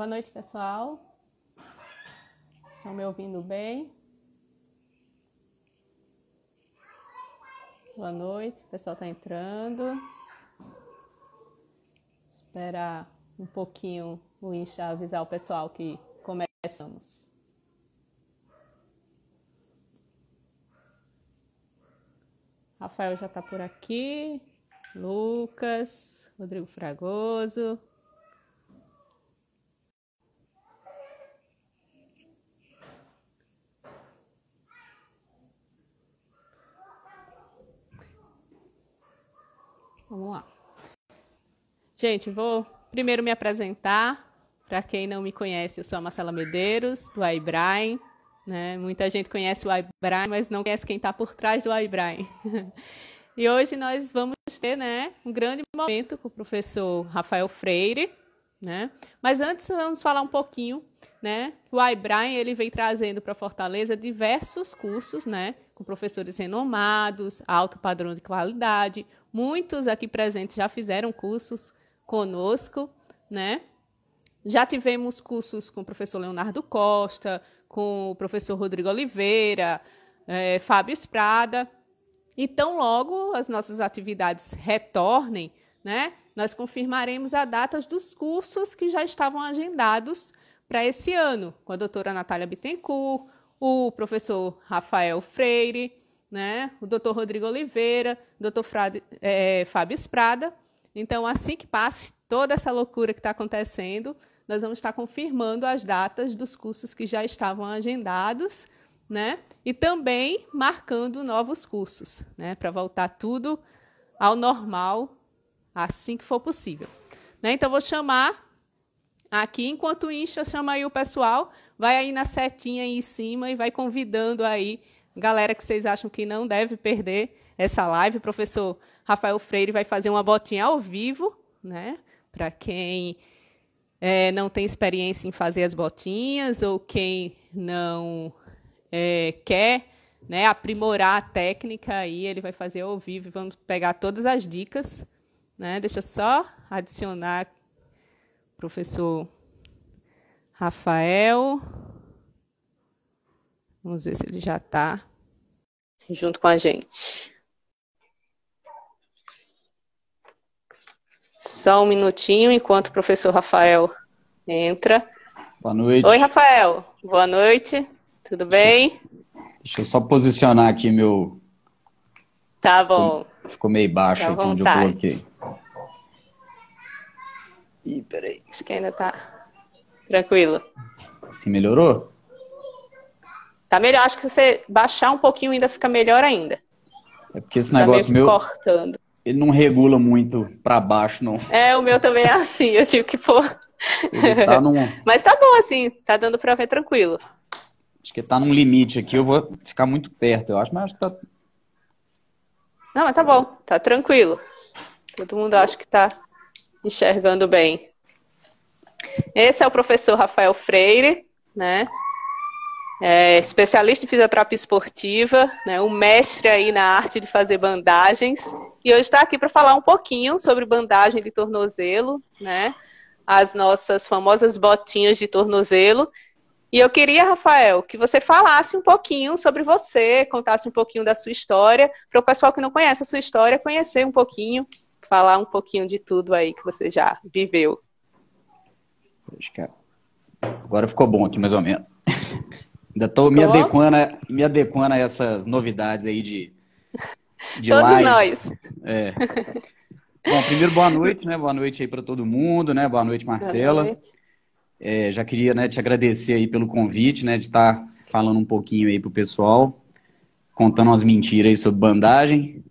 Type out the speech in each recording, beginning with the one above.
Boa noite, pessoal. Estão me ouvindo bem? Boa noite, o pessoal está entrando. Esperar um pouquinho o Insta avisar o pessoal que começamos. Rafael já está por aqui. Lucas, Rodrigo Fragoso. Vamos lá. Gente, vou primeiro me apresentar. Para quem não me conhece, eu sou a Marcela Medeiros, do iBrain. Né? Muita gente conhece o iBrain, mas não conhece quem está por trás do iBrain. E hoje nós vamos ter, né, um grande momento com o professor Rafael Freire. Né? Mas antes vamos falar um pouquinho, né? O iBrain ele vem trazendo para Fortaleza diversos cursos, né? Com professores renomados, alto padrão de qualidade. Muitos aqui presentes já fizeram cursos conosco, né? Já tivemos cursos com o professor Leonardo Costa, com o professor Rodrigo Oliveira, Fábio Esprada. Então, logo as nossas atividades retornem, né? Nós confirmaremos a data dos cursos que já estavam agendados para esse ano, com a doutora Natália Bittencourt, o professor Rafael Freire, né? O doutor Rodrigo Oliveira, o doutor Fábio Esprada. Então, assim que passe toda essa loucura que está acontecendo, nós vamos estar confirmando as datas dos cursos que já estavam agendados, né? E também marcando novos cursos, né? Para voltar tudo ao normal assim que for possível. Né? Então, vou chamar aqui, enquanto o Insta chama aí o pessoal, vai aí na setinha aí em cima e vai convidando aí galera que vocês acham que não deve perder essa live. O professor Rafael Freire vai fazer uma botinha ao vivo, né? Para quem não tem experiência em fazer as botinhas ou quem não quer, né, aprimorar a técnica, aí ele vai fazer ao vivo e vamos pegar todas as dicas. Né? Deixa eu só adicionar o professor Rafael. Vamos ver se ele já está junto com a gente. Só um minutinho enquanto o professor Rafael entra. Boa noite. Oi, Rafael. Boa noite. Tudo bem? Deixa eu só posicionar aqui meu... Tá bom. Ficou meio baixo aqui onde eu coloquei. Ih, peraí. Acho que ainda tá tranquilo. Assim melhorou? Tá melhor. Acho que se você baixar um pouquinho ainda fica melhor ainda. É porque esse negócio meu... cortando. Ele não regula muito para baixo, não. O meu também é assim. Eu tive que pôr. Ele tá num... Mas tá bom assim. Tá dando para ver tranquilo. Acho que tá num limite aqui. Eu vou ficar muito perto, eu acho. Mas acho que tá... Não, mas tá bom. Tá tranquilo. Todo mundo acha que tá enxergando bem. Esse é o professor Rafael Freire, né? Especialista em fisioterapia esportiva, né? Um mestre aí na arte de fazer bandagens. E hoje está aqui para falar um pouquinho sobre bandagem de tornozelo, né? As nossas famosas botinhas de tornozelo. E eu queria, Rafael, que você falasse um pouquinho sobre você, contasse um pouquinho da sua história, para o pessoal que não conhece a sua história, conhecer um pouquinho, falar um pouquinho de tudo aí que você já viveu. Acho que agora ficou bom aqui, mais ou menos. Ainda estou me adequando a essas novidades aí de Todos live. Nós. Bom, primeiro, boa noite, né? Boa noite aí para todo mundo, né? Boa noite, Marcela. Boa noite. Já queria, né, te agradecer aí pelo convite, né? De estar falando um pouquinho aí pro pessoal, contando umas mentiras aí sobre bandagem.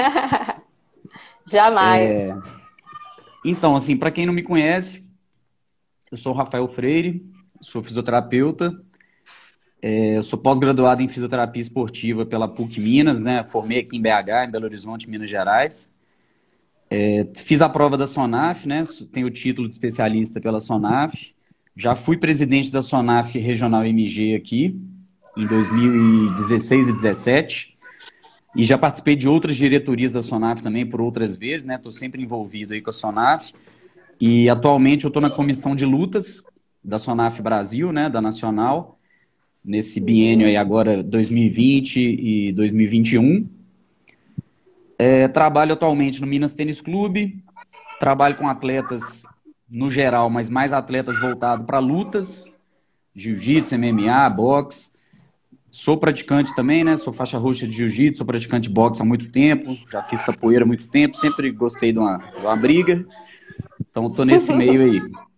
Jamais. Então, assim, para quem não me conhece, eu sou o Rafael Freire, sou fisioterapeuta, eu sou pós-graduado em fisioterapia esportiva pela PUC Minas, né? Formei aqui em BH, em Belo Horizonte, Minas Gerais. Fiz a prova da SONAF, né? Tenho o título de especialista pela SONAF. Já fui presidente da SONAF Regional MG aqui, em 2016 e 2017. E já participei de outras diretorias da SONAF também por outras vezes, né? Estou sempre envolvido aí com a SONAF. E atualmente eu estou na comissão de lutas, da Sonaf Brasil, né, da Nacional, nesse biênio aí agora 2020 e 2021. Trabalho atualmente no Minas Tênis Clube, trabalho com atletas no geral, mas mais atletas voltados para lutas, jiu-jitsu, MMA, boxe. Sou praticante também, né? Sou faixa roxa de jiu-jitsu, sou praticante de boxe há muito tempo, já fiz capoeira há muito tempo, sempre gostei de uma briga, então estou nesse meio aí.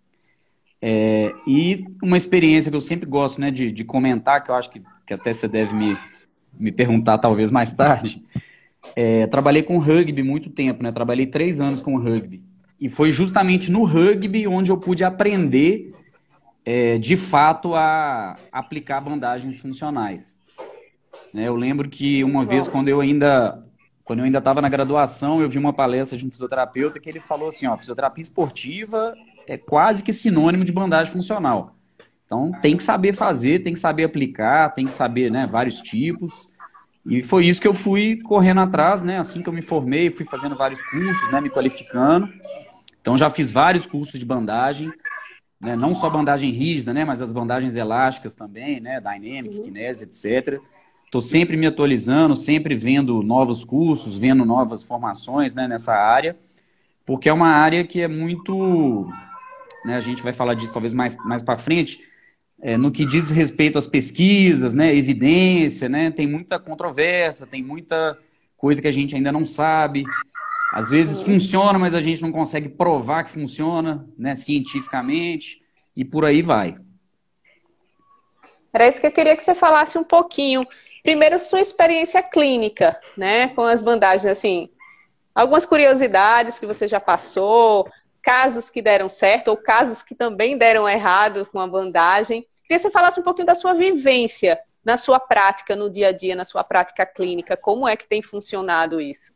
E uma experiência que eu sempre gosto, né, de comentar, que eu acho que até você deve me perguntar talvez mais tarde. Trabalhei com rugby muito tempo, né? Trabalhei 3 anos com rugby. E foi justamente no rugby onde eu pude aprender, de fato, a aplicar bandagens funcionais. Né? Eu lembro que uma vez, quando eu ainda estava na graduação, eu vi uma palestra de um fisioterapeuta que ele falou assim, ó, fisioterapia esportiva é quase que sinônimo de bandagem funcional. Então, tem que saber fazer, tem que saber aplicar, tem que saber, né, vários tipos. E foi isso que eu fui correndo atrás, né? Assim que eu me formei, fui fazendo vários cursos, né, me qualificando. Então, já fiz vários cursos de bandagem, né? Não só bandagem rígida, né, mas as bandagens elásticas também, né, Dynamic, Kinesia, etc. Estou sempre me atualizando, sempre vendo novos cursos, vendo novas formações, né, nessa área, porque é uma área que é muito, né, a gente vai falar disso talvez mais para frente, no que diz respeito às pesquisas, né, evidência, né, tem muita controvérsia, tem muita coisa que a gente ainda não sabe. Às vezes funciona, mas a gente não consegue provar que funciona, né, cientificamente, e por aí vai. Era isso que eu queria que você falasse um pouquinho. Primeiro, sua experiência clínica, né, com as bandagens, assim, algumas curiosidades que você já passou, casos que deram certo ou casos que também deram errado com a bandagem. Queria que você falasse um pouquinho da sua vivência na sua prática, no dia a dia, na sua prática clínica. Como é que tem funcionado isso?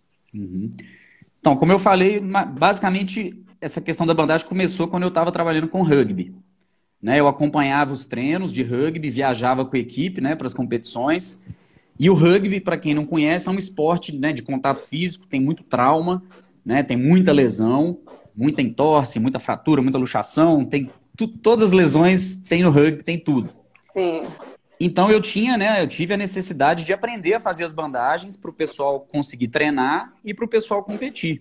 Então, como eu falei, basicamente essa questão da bandagem começou quando eu estava trabalhando com rugby. Né? Eu acompanhava os treinos de rugby, viajava com a equipe, né, para as competições. E o rugby, para quem não conhece, é um esporte, né, de contato físico, tem muito trauma, né, tem muita lesão, muita entorse, muita fratura, muita luxação, tem todas as lesões tem no rugby, tem tudo. Sim. Então eu tive a necessidade de aprender a fazer as bandagens para o pessoal conseguir treinar e para o pessoal competir.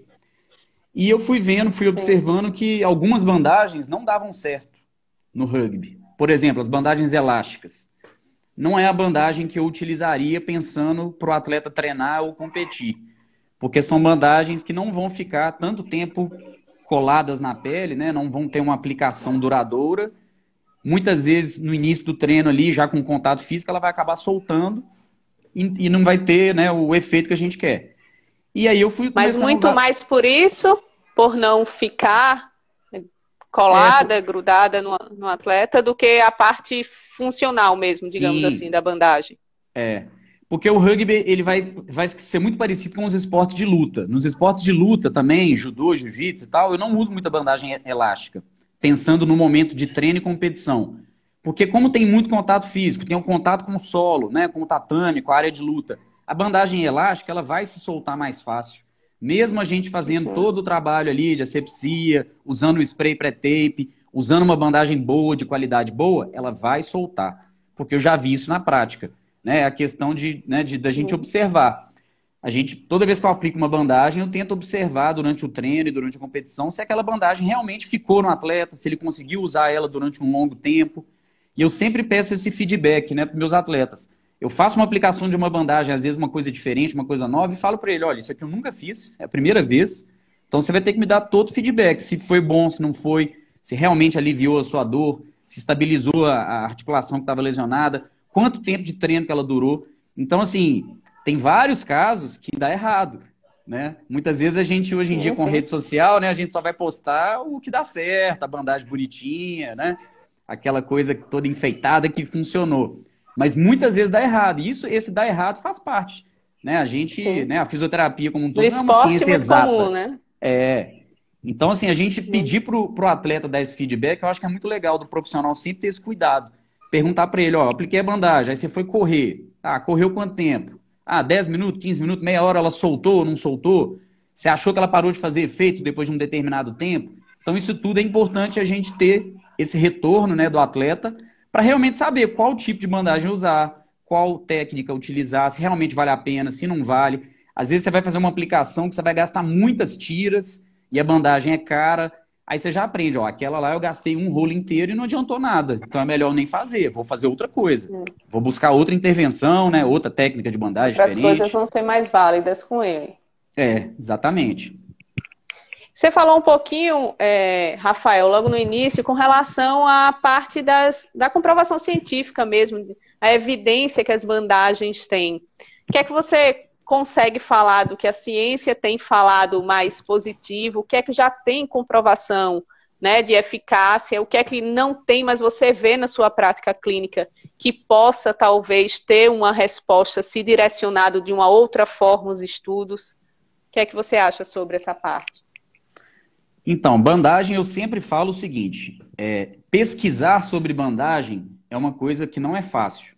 E eu fui vendo, fui observando que algumas bandagens não davam certo no rugby. Por exemplo, as bandagens elásticas. Não é a bandagem que eu utilizaria pensando para o atleta treinar ou competir. Porque são bandagens que não vão ficar tanto tempo coladas na pele, né? Não vão ter uma aplicação duradoura. Muitas vezes, no início do treino ali, já com contato físico, ela vai acabar soltando e não vai ter, né, o efeito que a gente quer. E aí eu fui começando... Mas muito mais por isso, por não ficar colada, grudada no atleta, do que a parte funcional mesmo, digamos assim, da bandagem. Porque o rugby ele vai ser muito parecido com os esportes de luta. Nos esportes de luta também, judô, jiu-jitsu e tal, eu não uso muita bandagem elástica, pensando no momento de treino e competição. Porque como tem muito contato físico, tem um contato com o solo, né, com o tatame, com a área de luta, a bandagem elástica ela vai se soltar mais fácil. Mesmo a gente fazendo todo o trabalho ali de asepsia, usando o spray pré-tape, usando uma bandagem boa, de qualidade boa, ela vai soltar. Porque eu já vi isso na prática. Né? A questão da gente observar. Toda vez que eu aplico uma bandagem, eu tento observar durante o treino e durante a competição se aquela bandagem realmente ficou no atleta, se ele conseguiu usar ela durante um longo tempo. E eu sempre peço esse feedback, né, para os meus atletas. Eu faço uma aplicação de uma bandagem, às vezes uma coisa diferente, uma coisa nova, e falo para ele, olha, isso aqui eu nunca fiz, é a primeira vez, então você vai ter que me dar todo o feedback, se foi bom, se não foi, se realmente aliviou a sua dor, se estabilizou a articulação que estava lesionada, quanto tempo de treino que ela durou. Então, assim, tem vários casos que dá errado, né? Muitas vezes a gente, hoje em dia, com rede social, né, a gente só vai postar o que dá certo, a bandagem bonitinha, né? Aquela coisa toda enfeitada que funcionou. Mas muitas vezes dá errado. E esse dá errado faz parte. Né? A gente, né, a fisioterapia como um todo, não é uma ciência exata. Comum, né? Então, assim, a gente pedir pro atleta dar esse feedback, eu acho que é muito legal do profissional sempre ter esse cuidado. Perguntar para ele, ó, apliquei a bandagem, aí você foi correr. Correu quanto tempo? 10 minutos, 15 minutos, meia hora, ela soltou ou não soltou? Você achou que ela parou de fazer efeito depois de um determinado tempo? Então, isso tudo é importante a gente ter esse retorno, né, do atleta para realmente saber qual tipo de bandagem usar, qual técnica utilizar, se realmente vale a pena, se não vale. Às vezes você vai fazer uma aplicação que você vai gastar muitas tiras e a bandagem é cara. Aí você já aprende, ó, aquela lá eu gastei um rolo inteiro e não adiantou nada. Então é melhor nem fazer, vou fazer outra coisa. Vou buscar outra intervenção, né, outra técnica de bandagem diferente. As diferente. coisas vão ser mais válidas com ele. É, exatamente. Você falou um pouquinho, Rafael, logo no início, com relação à parte da comprovação científica mesmo, a evidência que as bandagens têm. O que é que você consegue falar do que a ciência tem falado mais positivo? O que é que já tem comprovação, né, de eficácia? O que é que não tem, mas você vê na sua prática clínica que possa, talvez, ter uma resposta se direcionado de uma outra forma os estudos? O que é que você acha sobre essa parte? Então, bandagem, eu sempre falo o seguinte, pesquisar sobre bandagem é uma coisa que não é fácil.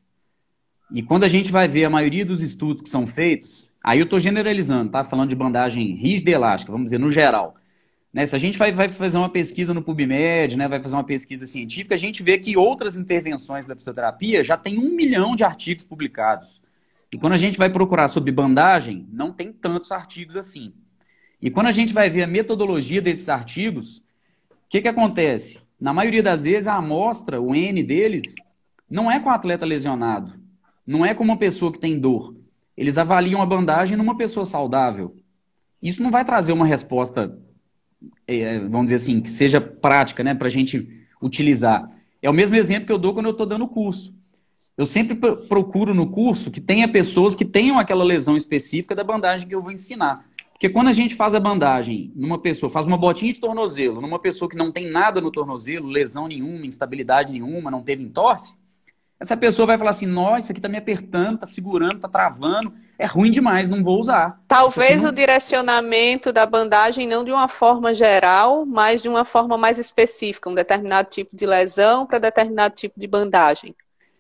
E quando a gente vai ver a maioria dos estudos que são feitos, aí eu estou generalizando, tá? Falando de bandagem rígida e elástica, vamos dizer, no geral. Né? Se a gente vai fazer uma pesquisa no PubMed, né, vai fazer uma pesquisa científica, a gente vê que outras intervenções da fisioterapia já tem 1 milhão de artigos publicados. E quando a gente vai procurar sobre bandagem, não tem tantos artigos assim. E quando a gente vai ver a metodologia desses artigos, o que acontece? Na maioria das vezes, a amostra, o N deles, não é com o atleta lesionado. Não é com uma pessoa que tem dor. Eles avaliam a bandagem numa pessoa saudável. Isso não vai trazer uma resposta, vamos dizer assim, que seja prática, né, para a gente utilizar. É o mesmo exemplo que eu dou quando eu estou dando curso. Eu sempre procuro no curso que tenha pessoas que tenham aquela lesão específica da bandagem que eu vou ensinar. Porque quando a gente faz a bandagem numa pessoa, faz uma botinha de tornozelo, numa pessoa que não tem nada no tornozelo, lesão nenhuma, instabilidade nenhuma, não teve entorse, essa pessoa vai falar assim, nossa, isso aqui tá me apertando, tá segurando, tá travando, é ruim demais, não vou usar. Talvez o direcionamento da bandagem não de uma forma geral, mas de uma forma mais específica, um determinado tipo de lesão para determinado tipo de bandagem.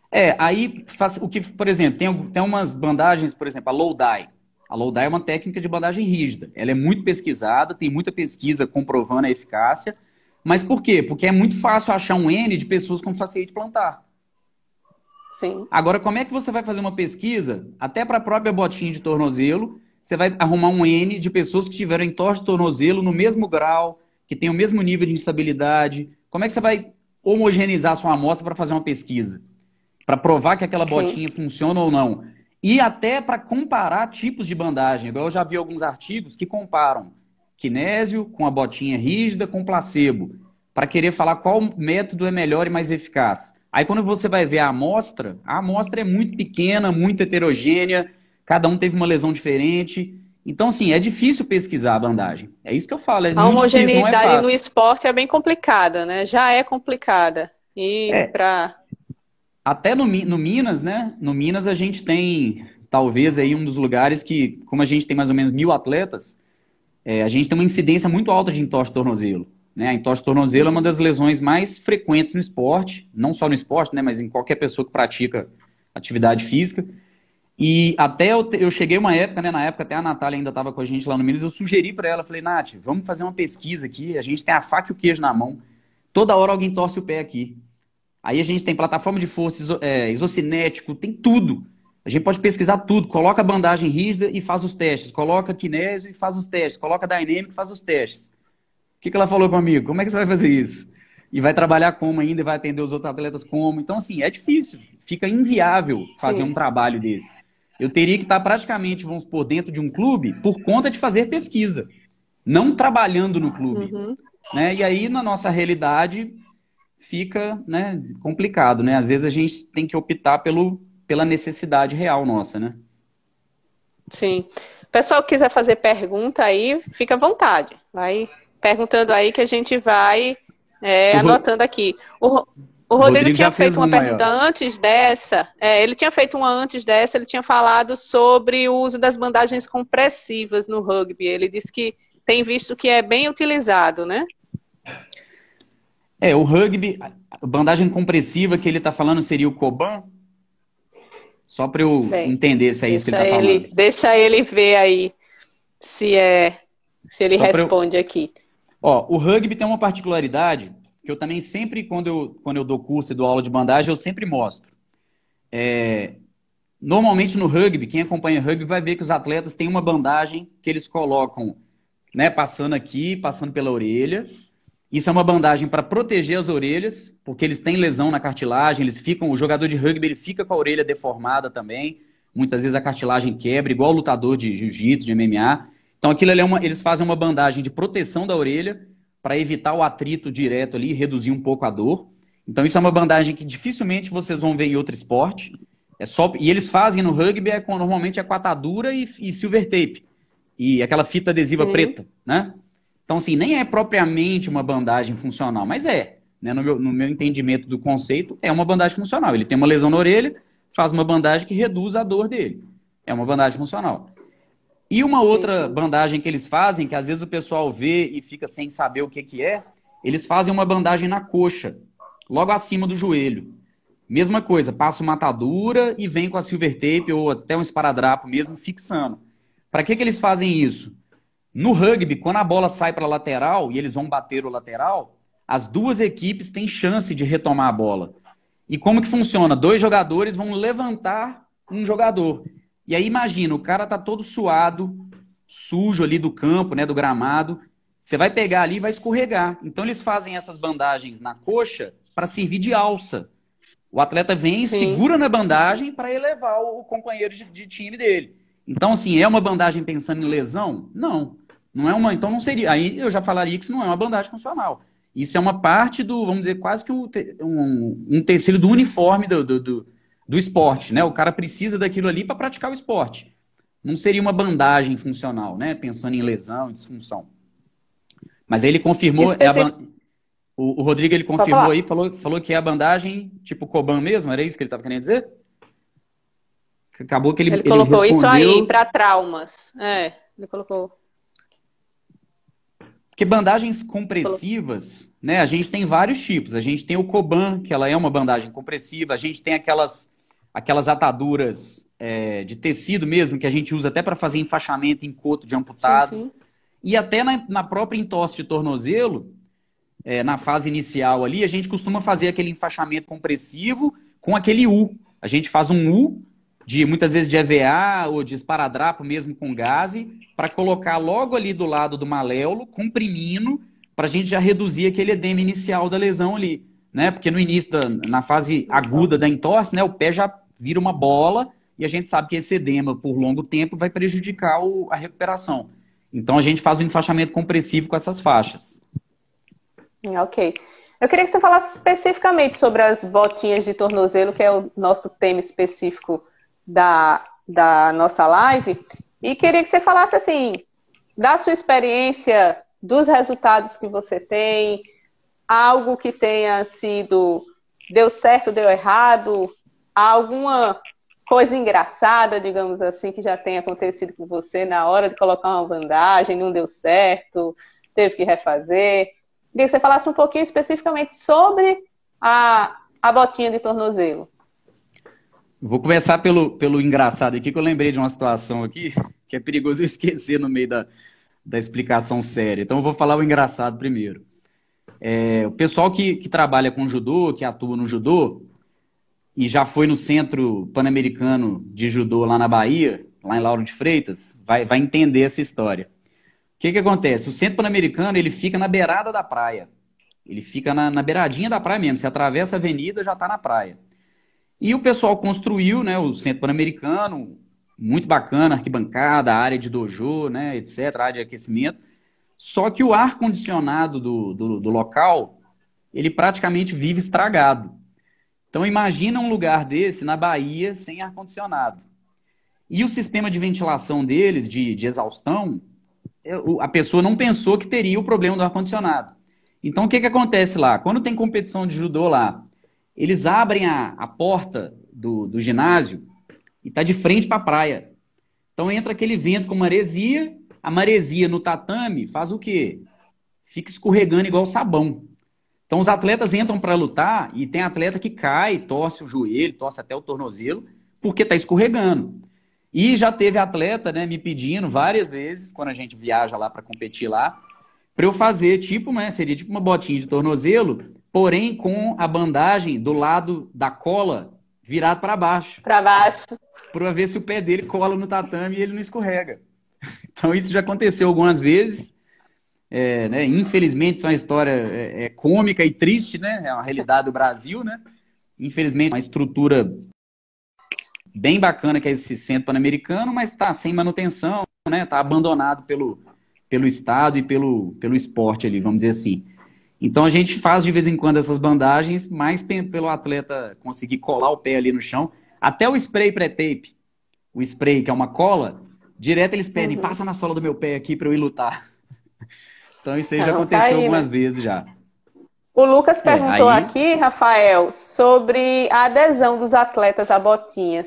Aí, o que, por exemplo, tem umas bandagens, por exemplo, a low dye. A low dye é uma técnica de bandagem rígida. Ela é muito pesquisada, tem muita pesquisa comprovando a eficácia. Mas por quê? Porque é muito fácil achar um N de pessoas com fasciite plantar. Sim. Agora, como é que você vai fazer uma pesquisa, até para a própria botinha de tornozelo, você vai arrumar um N de pessoas que tiveram entorse de tornozelo no mesmo grau, que tem o mesmo nível de instabilidade? Como é que você vai homogeneizar a sua amostra para fazer uma pesquisa? Para provar que aquela botinha funciona ou não? E até para comparar tipos de bandagem. Igual eu já vi alguns artigos que comparam kinésio com a botinha rígida com placebo, para querer falar qual método é melhor e mais eficaz. Aí quando você vai ver a amostra é muito pequena, muito heterogênea, cada um teve uma lesão diferente. Então, assim, é difícil pesquisar a bandagem. É isso que eu falo, é a muito difícil, não é homogeneidade fácil. no esporte é bem complicada, né? Já é complicada. Até no Minas, né? No Minas a gente tem, talvez, aí um dos lugares que, como a gente tem mais ou menos 1.000 atletas, a gente tem uma incidência muito alta de entorse de tornozelo. Né? A entorse de tornozelo é uma das lesões mais frequentes no esporte, não só no esporte, né? Mas em qualquer pessoa que pratica atividade física. E até eu cheguei uma época, né? Na época até a Natália ainda estava com a gente lá no Minas, eu sugeri para ela, falei, Nath, vamos fazer uma pesquisa aqui, a gente tem a faca e o queijo na mão, toda hora alguém torce o pé aqui. Aí a gente tem plataforma de força, isocinético, tem tudo. A gente pode pesquisar tudo. Coloca a bandagem rígida e faz os testes. Coloca kinésio e faz os testes. Coloca dynamic e faz os testes. O que ela falou comigo? Como é que você vai fazer isso? E vai trabalhar como ainda? E vai atender os outros atletas como? Então, assim, é difícil. Fica inviável fazer um trabalho desse. Eu teria que estar praticamente, vamos supor, dentro de um clube por conta de fazer pesquisa. Não trabalhando no clube. Né? E aí, na nossa realidade, fica, né, complicado, né? Às vezes a gente tem que optar pela necessidade real nossa, né? Sim. O pessoal que quiser fazer pergunta aí, fica à vontade. Vai perguntando aí que a gente vai anotando aqui. O Rodrigo tinha feito uma pergunta antes dessa. Ele tinha feito uma antes dessa, ele tinha falado sobre o uso das bandagens compressivas no rugby. Ele disse que tem visto que é bem utilizado, né? O rugby, a bandagem compressiva que ele está falando seria o Coban? Só para eu entender se é isso que ele está falando. Deixa ele ver aí se ele responde aqui. O rugby tem uma particularidade, que eu também sempre, quando eu dou curso e dou aula de bandagem, eu sempre mostro. Normalmente no rugby, quem acompanha rugby vai ver que os atletas têm uma bandagem que eles colocam, né, passando aqui, passando pela orelha. Isso é uma bandagem para proteger as orelhas, porque eles têm lesão na cartilagem, o jogador de rugby ele fica com a orelha deformada também. Muitas vezes a cartilagem quebra, igual o lutador de jiu-jitsu, de MMA. Então aquilo ali eles fazem uma bandagem de proteção da orelha para evitar o atrito direto ali, reduzir um pouco a dor. Então isso é uma bandagem que dificilmente vocês vão ver em outro esporte. E eles fazem no rugby normalmente é com atadura e silver tape. E aquela fita adesiva preta, né? Então, assim, nem é propriamente uma bandagem funcional, mas né? No meu entendimento do conceito, é uma bandagem funcional. Ele tem uma lesão na orelha, faz uma bandagem que reduz a dor dele. É uma bandagem funcional. E uma outra bandagem que eles fazem, que às vezes o pessoal vê e fica sem saber o que é, eles fazem uma bandagem na coxa, logo acima do joelho. Mesma coisa, passa uma atadura e vem com a silver tape ou até um esparadrapo mesmo fixando. Para que eles fazem isso? No rugby, quando a bola sai para a lateral e eles vão bater o lateral, as duas equipes têm chance de retomar a bola. E como que funciona? 2 jogadores vão levantar um jogador. E aí imagina, o cara tá todo suado, sujo ali do campo, né, do gramado. Você vai pegar ali e vai escorregar. Então eles fazem essas bandagens na coxa para servir de alça. O atleta vem e segura na bandagem para elevar o companheiro de time dele. Então, assim, é uma bandagem pensando em lesão? Não. Não é uma. Então não seria. Aí eu já falaria que isso não é uma bandagem funcional. Isso é uma parte do, vamos dizer, quase que um tecido do uniforme do esporte, né? O cara precisa daquilo ali para praticar o esporte. Não seria uma bandagem funcional, né? Pensando em lesão, disfunção. Mas aí ele confirmou. O Rodrigo ele confirmou aí, falou que é a bandagem tipo Coban mesmo, era isso que ele estava querendo dizer? Acabou que ele colocou respondeu... isso aí para traumas. Ele colocou. Porque bandagens compressivas, né? A gente tem vários tipos. A gente tem o Coban, que ela é uma bandagem compressiva. A gente tem aquelas ataduras de tecido mesmo, que a gente usa até para fazer enfaixamento em coto de amputado. Sim. E até na própria entorse de tornozelo, na fase inicial ali, a gente costuma fazer aquele enfaixamento compressivo com aquele U. A gente faz um U, muitas vezes de EVA ou de esparadrapo mesmo com gaze, para colocar logo ali do lado do maléolo, comprimindo, para a gente já reduzir aquele edema inicial da lesão ali, né? Porque no início, na fase aguda da entorse, né, o pé já vira uma bola e a gente sabe que esse edema por longo tempo vai prejudicar a recuperação. Então a gente faz um enfaixamento compressivo com essas faixas. Ok. Eu queria que você falasse especificamente sobre as botinhas de tornozelo, que é o nosso tema específico da nossa live. E queria que você falasse, assim, da sua experiência, dos resultados que você tem, algo que tenha sido, deu certo, deu errado, alguma coisa engraçada, digamos assim, que já tenha acontecido com você na hora de colocar uma bandagem, não deu certo, teve que refazer. Queria que você falasse um pouquinho especificamente sobre a botinha de tornozelo. Vou começar pelo engraçado aqui, que eu lembrei de uma situação aqui que é perigoso eu esquecer no meio da explicação séria. Então eu vou falar o engraçado primeiro. O pessoal que trabalha com judô, que atua no judô, e já foi no Centro Pan-Americano de Judô lá na Bahia, lá em Lauro de Freitas, vai entender essa história. O que acontece? O Centro Pan-Americano, ele fica na beirada da praia. Ele fica na beiradinha da praia mesmo. Você atravessa a avenida, já está na praia. E o pessoal construiu, né, o Centro Pan-Americano, muito bacana, arquibancada, área de dojo, né, etc., área de aquecimento. Só que o ar-condicionado do local, ele praticamente vive estragado. Então imagina um lugar desse na Bahia sem ar-condicionado. E o sistema de ventilação deles, de exaustão, a pessoa não pensou que teria o problema do ar-condicionado. Então o que acontece lá? Quando tem competição de judô lá, eles abrem a porta do ginásio e está de frente para a praia. Então entra aquele vento com maresia, a maresia no tatame faz o quê? Fica escorregando igual sabão. Então os atletas entram para lutar e tem atleta que cai, torce o joelho, torce até o tornozelo, porque está escorregando. E já teve atleta, né, me pedindo várias vezes, quando a gente viaja lá para competir lá, para eu fazer, seria tipo uma botinha de tornozelo, porém com a bandagem do lado da cola virado para baixo, Para baixo. para ver se o pé dele cola no tatame e ele não escorrega. Então isso já aconteceu algumas vezes. Né? Infelizmente, isso é uma história cômica e triste, né? É uma realidade do Brasil, né? Infelizmente, uma estrutura bem bacana que é esse centro pan-americano, mas está sem manutenção, né? Está abandonado pelo Estado e pelo esporte ali, vamos dizer assim. Então a gente faz de vez em quando essas bandagens, mais pelo atleta conseguir colar o pé ali no chão. Até o spray pré-tape, o spray que é uma cola, direto eles pedem, passa na sola do meu pé aqui para eu ir lutar. Então isso aí já aconteceu algumas vezes já. O Lucas perguntou aqui, Rafael, sobre a adesão dos atletas à botinha.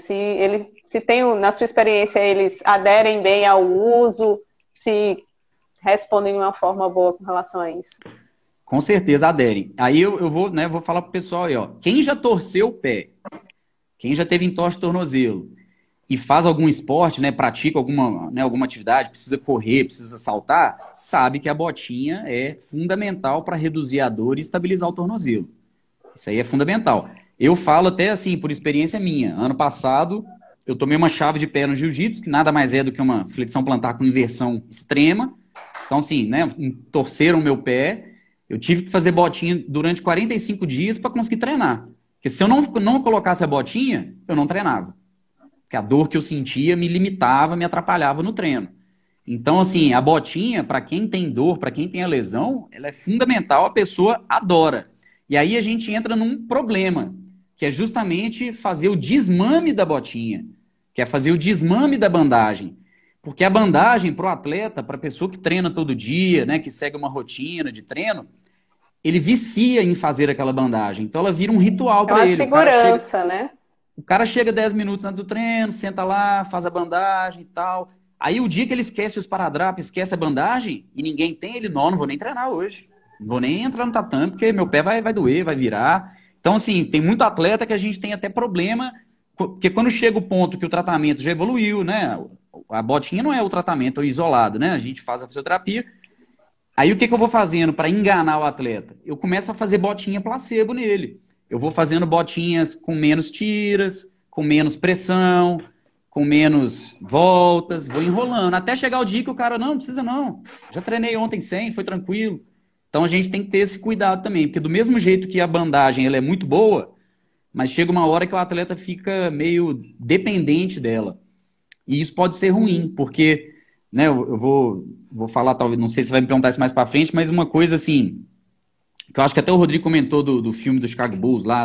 Se tem, na sua experiência, eles aderem bem ao uso, se respondem de uma forma boa com relação a isso. Com certeza aderem. Aí eu vou falar pro pessoal aí, ó. Quem já torceu o pé, quem já teve entorse de tornozelo e faz algum esporte, né, pratica alguma atividade, precisa correr, precisa saltar, sabe que a botinha é fundamental para reduzir a dor e estabilizar o tornozelo. Isso aí é fundamental. Eu falo até assim, por experiência minha. Ano passado, eu tomei uma chave de pé no jiu-jitsu, que nada mais é do que uma flexão plantar com inversão extrema. Então, assim, né, torceram o meu pé. Eu tive que fazer botinha durante 45 dias para conseguir treinar. Porque se eu não colocasse a botinha, eu não treinava. Porque a dor que eu sentia me limitava, me atrapalhava no treino. Então, assim, a botinha, para quem tem dor, para quem tem a lesão, ela é fundamental, a pessoa adora. E aí a gente entra num problema, que é justamente fazer o desmame da botinha, que é fazer o desmame da bandagem. Porque a bandagem para o atleta, para a pessoa que treina todo dia, né, que segue uma rotina de treino, ele vicia em fazer aquela bandagem. Então ela vira um ritual para ele. É uma segurança, né? O cara chega 10 minutos antes do treino, senta lá, faz a bandagem e tal. Aí o dia que ele esquece o esparadrapo, esquece a bandagem, e ninguém tem, ele, não vou nem treinar hoje. Não vou nem entrar no tatame, porque meu pé vai doer, vai virar. Então, assim, tem muito atleta que a gente tem até problema, porque quando chega o ponto que o tratamento já evoluiu, né? A botinha não é o tratamento isolado, né? A gente faz a fisioterapia. Aí o que eu vou fazendo para enganar o atleta? Eu começo a fazer botinha placebo nele. Eu vou fazendo botinhas com menos tiras, com menos pressão, com menos voltas, vou enrolando, até chegar o dia que o cara, não precisa não, já treinei ontem sem, foi tranquilo. Então a gente tem que ter esse cuidado também, porque do mesmo jeito que a bandagem ela é muito boa, mas chega uma hora que o atleta fica meio dependente dela. E isso pode ser ruim, porque, né, eu vou falar, talvez, não sei se vai me perguntar isso mais pra frente, mas uma coisa assim, que eu acho que até o Rodrigo comentou do filme do Chicago Bulls lá,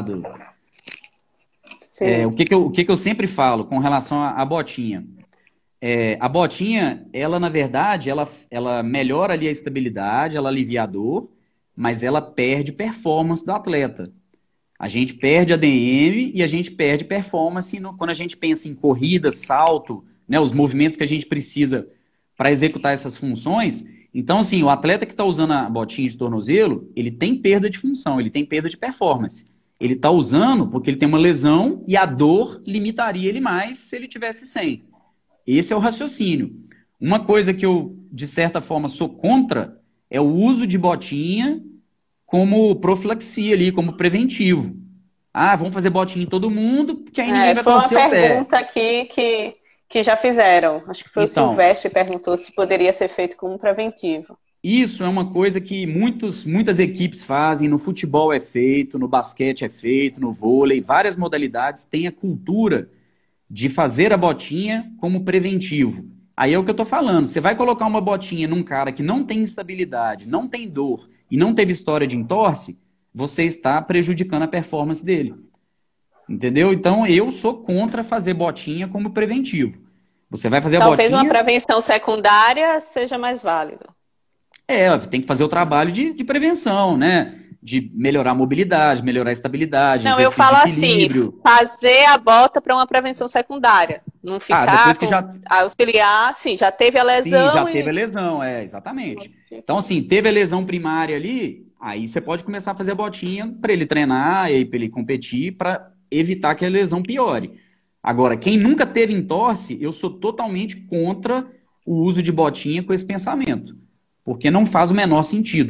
o que eu sempre falo com relação à botinha. A botinha, ela na verdade, ela melhora ali a estabilidade, ela alivia a dor, mas ela perde performance do atleta. A gente perde ADM e a gente perde performance quando a gente pensa em corrida, salto, né, os movimentos que a gente precisa para executar essas funções. Então, assim, o atleta que está usando a botinha de tornozelo, ele tem perda de função, ele tem perda de performance. Ele está usando porque ele tem uma lesão e a dor limitaria ele mais se ele tivesse sem. Esse é o raciocínio. Uma coisa que eu, de certa forma, sou contra é o uso de botinha como profilaxia ali, como preventivo. Ah, vamos fazer botinha em todo mundo, que aí ninguém vai torcer o pé. Foi uma pergunta aqui que já fizeram. Acho que foi o Silvestre que perguntou se poderia ser feito como preventivo. Isso é uma coisa que muitas equipes fazem, no futebol é feito, no basquete é feito, no vôlei, várias modalidades têm a cultura de fazer a botinha como preventivo. Aí é o que eu tô falando, você vai colocar uma botinha num cara que não tem estabilidade, não tem dor e não teve história de entorse, você está prejudicando a performance dele. Entendeu? Então eu sou contra fazer botinha como preventivo. Você vai fazer a botinha... Talvez uma prevenção secundária seja mais válida. Tem que fazer o trabalho de prevenção, né? De melhorar a mobilidade, melhorar a estabilidade. Não, eu falo assim, fazer a bota para uma prevenção secundária. Não ficar depois que já auxiliar, sim, já teve a lesão. Sim, já teve a lesão, exatamente. Então, assim, teve a lesão primária ali, aí você pode começar a fazer a botinha para ele treinar e para ele competir, para evitar que a lesão piore. Agora, quem nunca teve entorse, eu sou totalmente contra o uso de botinha com esse pensamento. Porque não faz o menor sentido.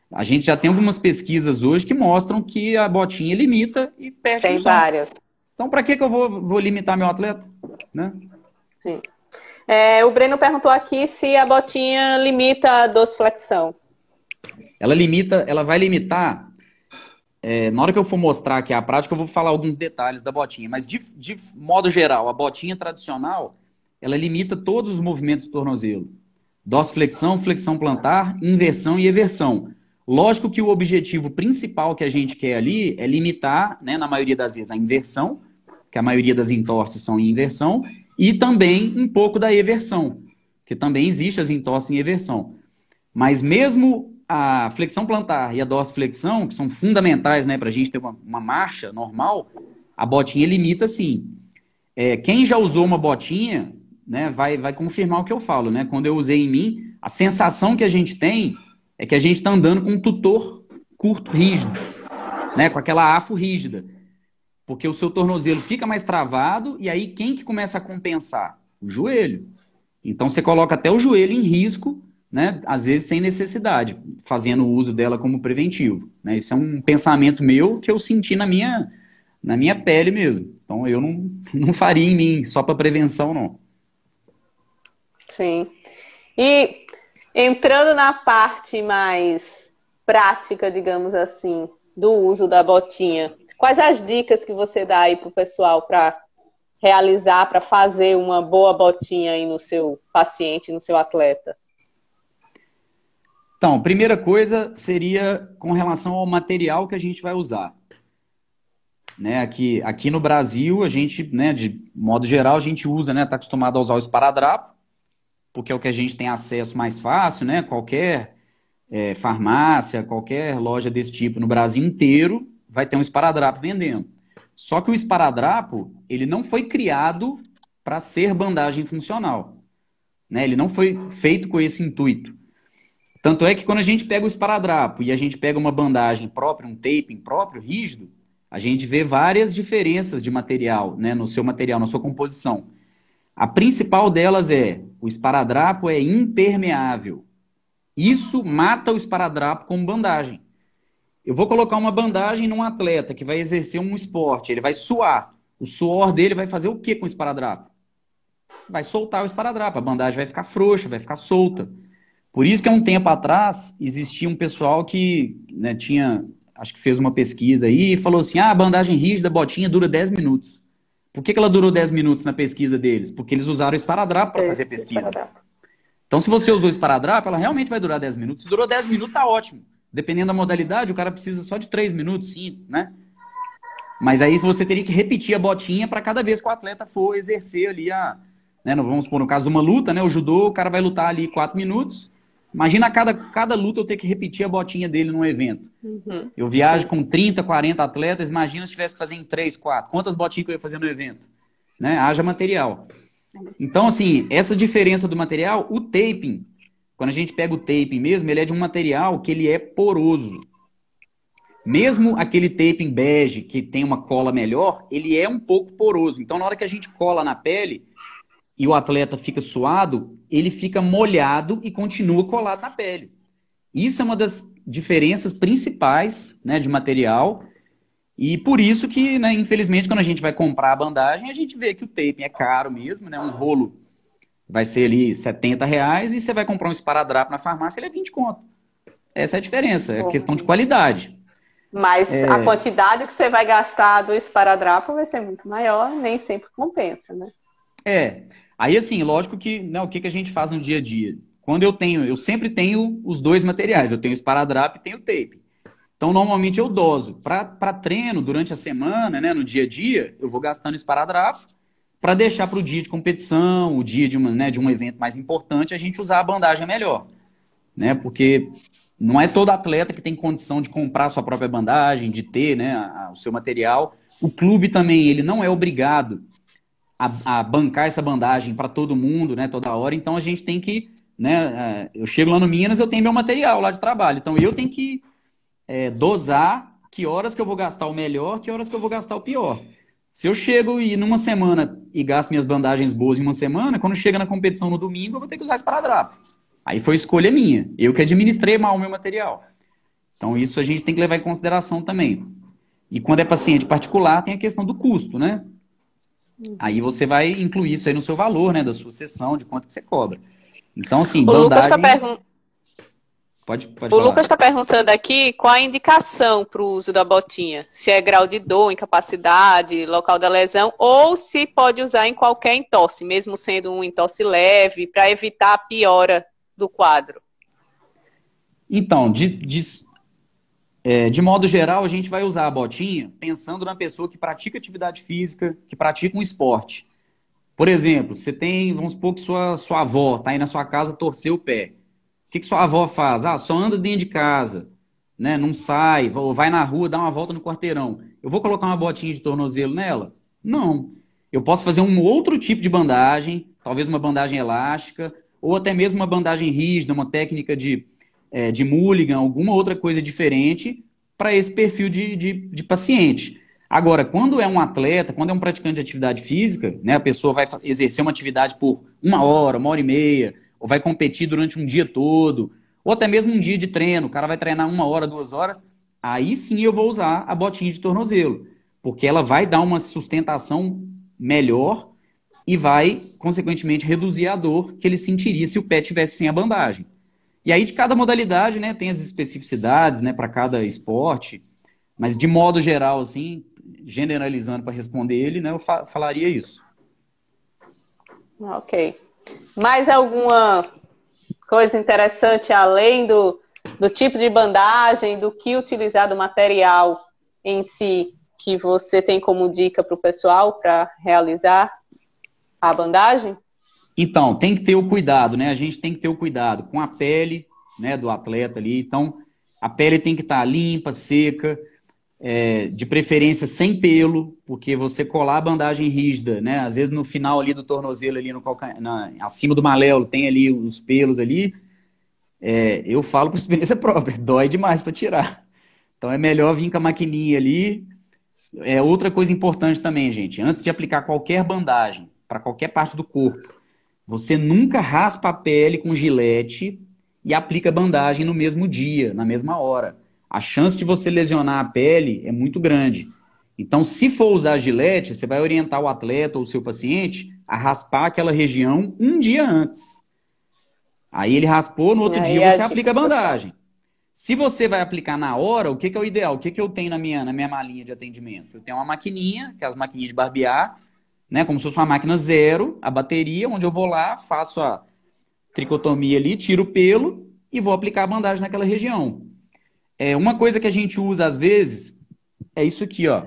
A gente já tem algumas pesquisas hoje que mostram que a botinha limita e perde Tem função. várias. Então, para que eu vou limitar meu atleta? Né? Sim. O Breno perguntou aqui se a botinha limita a dorsiflexão. Ela vai limitar. Na hora que eu for mostrar aqui a prática, eu vou falar alguns detalhes da botinha. Mas, de modo geral, a botinha tradicional, ela limita todos os movimentos do tornozelo. Dorsiflexão, flexão plantar, inversão e eversão. Lógico que o objetivo principal que a gente quer ali é limitar, né, na maioria das vezes, a inversão, que a maioria das entorses são em inversão, e também um pouco da eversão, que também existe as entorses em eversão. Mas mesmo a flexão plantar e a dorsiflexão, que são fundamentais, né, para a gente ter uma marcha normal, a botinha limita sim. Quem já usou uma botinha, né, vai confirmar o que eu falo. Né? Quando eu usei em mim, a sensação que a gente tem é que a gente está andando com um tutor curto, rígido, né, com aquela afo rígida. Porque o seu tornozelo fica mais travado e aí quem que começa a compensar? O joelho. Então você coloca até o joelho em risco, né? Às vezes sem necessidade, fazendo o uso dela como preventivo. Né? Isso é um pensamento meu que eu senti na minha pele mesmo. Então eu não faria em mim, só para prevenção, não. Sim. E entrando na parte mais prática, digamos assim, do uso da botinha, quais as dicas que você dá aí para o pessoal para realizar, para fazer uma boa botinha aí no seu paciente, no seu atleta? Então, primeira coisa seria com relação ao material que a gente vai usar. Né, aqui no Brasil, a gente, né, de modo geral, a gente usa, né, está acostumado a usar o esparadrapo, porque é o que a gente tem acesso mais fácil, né? Qualquer farmácia, qualquer loja desse tipo no Brasil inteiro vai ter um esparadrapo vendendo. Só que o esparadrapo, ele não foi criado para ser bandagem funcional. Né? Ele não foi feito com esse intuito. Tanto é que quando a gente pega o esparadrapo e a gente pega uma bandagem própria, um taping próprio, rígido, a gente vê várias diferenças de material, né, no seu material, na sua composição. A principal delas o esparadrapo é impermeável. Isso mata o esparadrapo como bandagem. Eu vou colocar uma bandagem num atleta que vai exercer um esporte, ele vai suar. O suor dele vai fazer o que com o esparadrapo? Vai soltar o esparadrapo, a bandagem vai ficar frouxa, vai ficar solta. Por isso que há um tempo atrás existia um pessoal que, né, acho que fez uma pesquisa aí e falou assim, a bandagem rígida, botinha, dura 10 minutos. Por que ela durou 10 minutos na pesquisa deles? Porque eles usaram o esparadrapo para fazer a pesquisa. Então, se você usou o esparadrapo, ela realmente vai durar 10 minutos. Se durou 10 minutos, tá ótimo. Dependendo da modalidade, o cara precisa só de 3 minutos, 5, né? Mas aí você teria que repetir a botinha para cada vez que o atleta for exercer ali né, vamos supor, no caso de uma luta, né? O judô, o cara vai lutar ali 4 minutos. Imagina cada luta eu ter que repetir a botinha dele num evento. Uhum. Eu viajo com 30, 40 atletas, imagina se tivesse que fazer em 3, 4. Quantas botinhas que eu ia fazer no evento? Né? Haja material. Então, assim, essa diferença do material, o taping, quando a gente pega o taping mesmo, ele é de um material que ele é poroso. Mesmo aquele taping bege, que tem uma cola melhor, ele é um pouco poroso. Então, na hora que a gente cola na pele e o atleta fica suado, ele fica molhado e continua colado na pele. Isso é uma das diferenças principais, né, de material. E por isso que, né, infelizmente, quando a gente vai comprar a bandagem, a gente vê que o taping é caro mesmo, né? Um rolo vai ser ali R$ 70 e você vai comprar um esparadrapo na farmácia, ele é 20 conto. Essa é a diferença, é questão de qualidade. Mas a quantidade que você vai gastar do esparadrapo vai ser muito maior, nem sempre compensa, né? Aí assim, lógico que, né, o que a gente faz no dia a dia? Quando eu sempre tenho os dois materiais, eu tenho o esparadrapo e tenho o tape. Então, normalmente eu doso. Para treino, durante a semana, né, no dia a dia, eu vou gastando esparadrapo para deixar para o dia de competição, o dia de um evento mais importante, a gente usar a bandagem melhor. Né? Porque não é todo atleta que tem condição de comprar a sua própria bandagem, de ter, né, o seu material. O clube também, ele não é obrigado a bancar essa bandagem para todo mundo, né, toda hora. Então, a gente tem que... Né, eu chego lá no Minas, eu tenho meu material lá de trabalho. Então, eu tenho que dosar que horas que eu vou gastar o melhor, que horas que eu vou gastar o pior. Se eu chego numa semana e gasto minhas bandagens boas em uma semana, quando chega na competição no domingo, eu vou ter que usar esparadrapo. Aí foi escolha minha. Eu que administrei mal o meu material. Então, isso a gente tem que levar em consideração também. E quando é paciente particular, tem a questão do custo, né? Aí você vai incluir isso aí no seu valor, né? Da sua sessão, de quanto que você cobra. Então, assim, O Lucas está bandagem... Pode O falar. Lucas está perguntando aqui qual a indicação para o uso da botinha. Se é grau de dor, incapacidade, local da lesão, ou se pode usar em qualquer entorse, mesmo sendo um entorse leve, para evitar a piora do quadro. Então, de modo geral, a gente vai usar a botinha pensando na pessoa que pratica atividade física, que pratica um esporte. Por exemplo, você tem, vamos supor que sua avó está aí na sua casa, torceu o pé. O que sua avó faz? Ah, só anda dentro de casa, né? Não sai, vai na rua, dá uma volta no quarteirão. Eu vou colocar uma botinha de tornozelo nela? Não. Eu posso fazer um outro tipo de bandagem, talvez uma bandagem elástica, ou até mesmo uma bandagem rígida, uma técnica de Mulligan, alguma outra coisa diferente para esse perfil de paciente. Agora, quando é um atleta, quando é um praticante de atividade física, né, a pessoa vai exercer uma atividade por 1 hora e meia, ou vai competir durante um dia todo, ou até mesmo um dia de treino, o cara vai treinar 1 hora, 2 horas, aí sim eu vou usar a botinha de tornozelo, porque ela vai dar uma sustentação melhor e vai, consequentemente, reduzir a dor que ele sentiria se o pé tivesse sem a bandagem. E aí, de cada modalidade, né, tem as especificidades, né, para cada esporte, mas de modo geral, assim, generalizando para responder ele, né, eu falaria isso. Ok. Mais alguma coisa interessante além do tipo de bandagem, do que utilizar do material em si, que você tem como dica para o pessoal para realizar a bandagem? Então, tem que ter o cuidado, né? A gente tem que ter o cuidado com a pele, né, do atleta ali. Então, a pele tem que estar limpa, seca, de preferência sem pelo, porque você colar a bandagem rígida, né? Às vezes no final ali do tornozelo, ali no acima do maléolo, tem ali os pelos ali. Eu falo por experiência própria, dói demais para tirar. Então é melhor vir com a maquininha ali. Outra coisa importante também, gente, antes de aplicar qualquer bandagem para qualquer parte do corpo, você nunca raspa a pele com gilete e aplica bandagem no mesmo dia, na mesma hora. A chance de você lesionar a pele é muito grande. Então, se for usar gilete, você vai orientar o atleta ou o seu paciente a raspar aquela região um dia antes. Aí ele raspou, no outro dia você aplica a bandagem. Se você vai aplicar na hora, o que é o ideal? O que eu tenho na minha malinha de atendimento? Eu tenho uma maquininha, que é as maquininhas de barbear, né, como se fosse uma máquina zero, a bateria, onde eu vou lá, faço a tricotomia ali, tiro o pelo e vou aplicar a bandagem naquela região. Uma coisa que a gente usa às vezes é isso aqui, ó.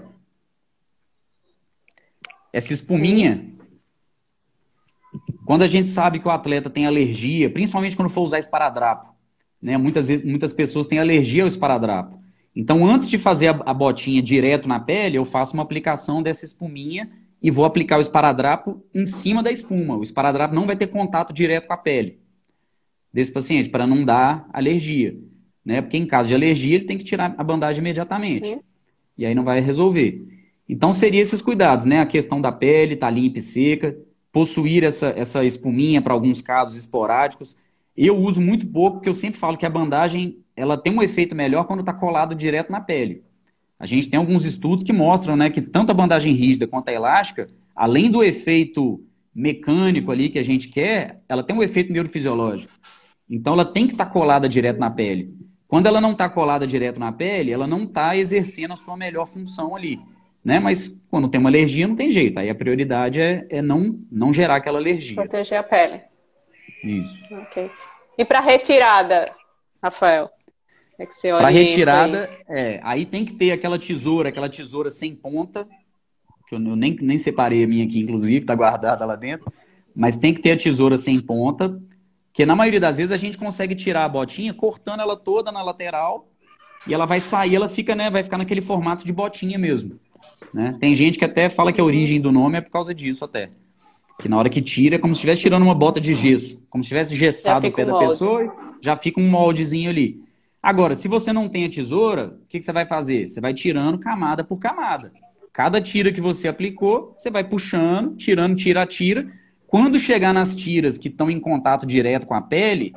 Essa espuminha. Quando a gente sabe que o atleta tem alergia, principalmente quando for usar esparadrapo, né? Muitas pessoas têm alergia ao esparadrapo. Então, antes de fazer a botinha direto na pele, eu faço uma aplicação dessa espuminha e vou aplicar o esparadrapo em cima da espuma. O esparadrapo não vai ter contato direto com a pele desse paciente, para não dar alergia, né? Porque em caso de alergia, ele tem que tirar a bandagem imediatamente. Sim. E aí não vai resolver. Então, seriam esses cuidados, né? A questão da pele, tá limpa e seca, possuir essa espuminha para alguns casos esporádicos. Eu uso muito pouco, porque eu sempre falo que a bandagem ela tem um efeito melhor quando está colado direto na pele. A gente tem alguns estudos que mostram, né, que tanto a bandagem rígida quanto a elástica, além do efeito mecânico ali que a gente quer, ela tem um efeito neurofisiológico. Então ela tem que estar colada direto na pele. Quando ela não está colada direto na pele, ela não está exercendo a sua melhor função ali, né? Mas quando tem uma alergia, não tem jeito. Aí a prioridade é não gerar aquela alergia. Proteger a pele. Isso. Ok. E para retirada, Rafael? É que você orienta. Para retirada, aí tem que ter aquela tesoura sem ponta, que eu nem separei a minha aqui, inclusive, está guardada lá dentro, mas tem que ter a tesoura sem ponta, que na maioria das vezes a gente consegue tirar a botinha cortando ela toda na lateral e ela vai sair, ela fica, né, vai ficar naquele formato de botinha mesmo, né? Tem gente que até fala que a origem do nome é por causa disso até. Que na hora que tira é como se estivesse tirando uma bota de gesso, como se tivesse gessado o pé da pessoa, já fica um moldezinho ali. Agora, se você não tem a tesoura, o que você vai fazer? Você vai tirando camada por camada. Cada tira que você aplicou, você vai puxando, tirando, tira. Quando chegar nas tiras que estão em contato direto com a pele,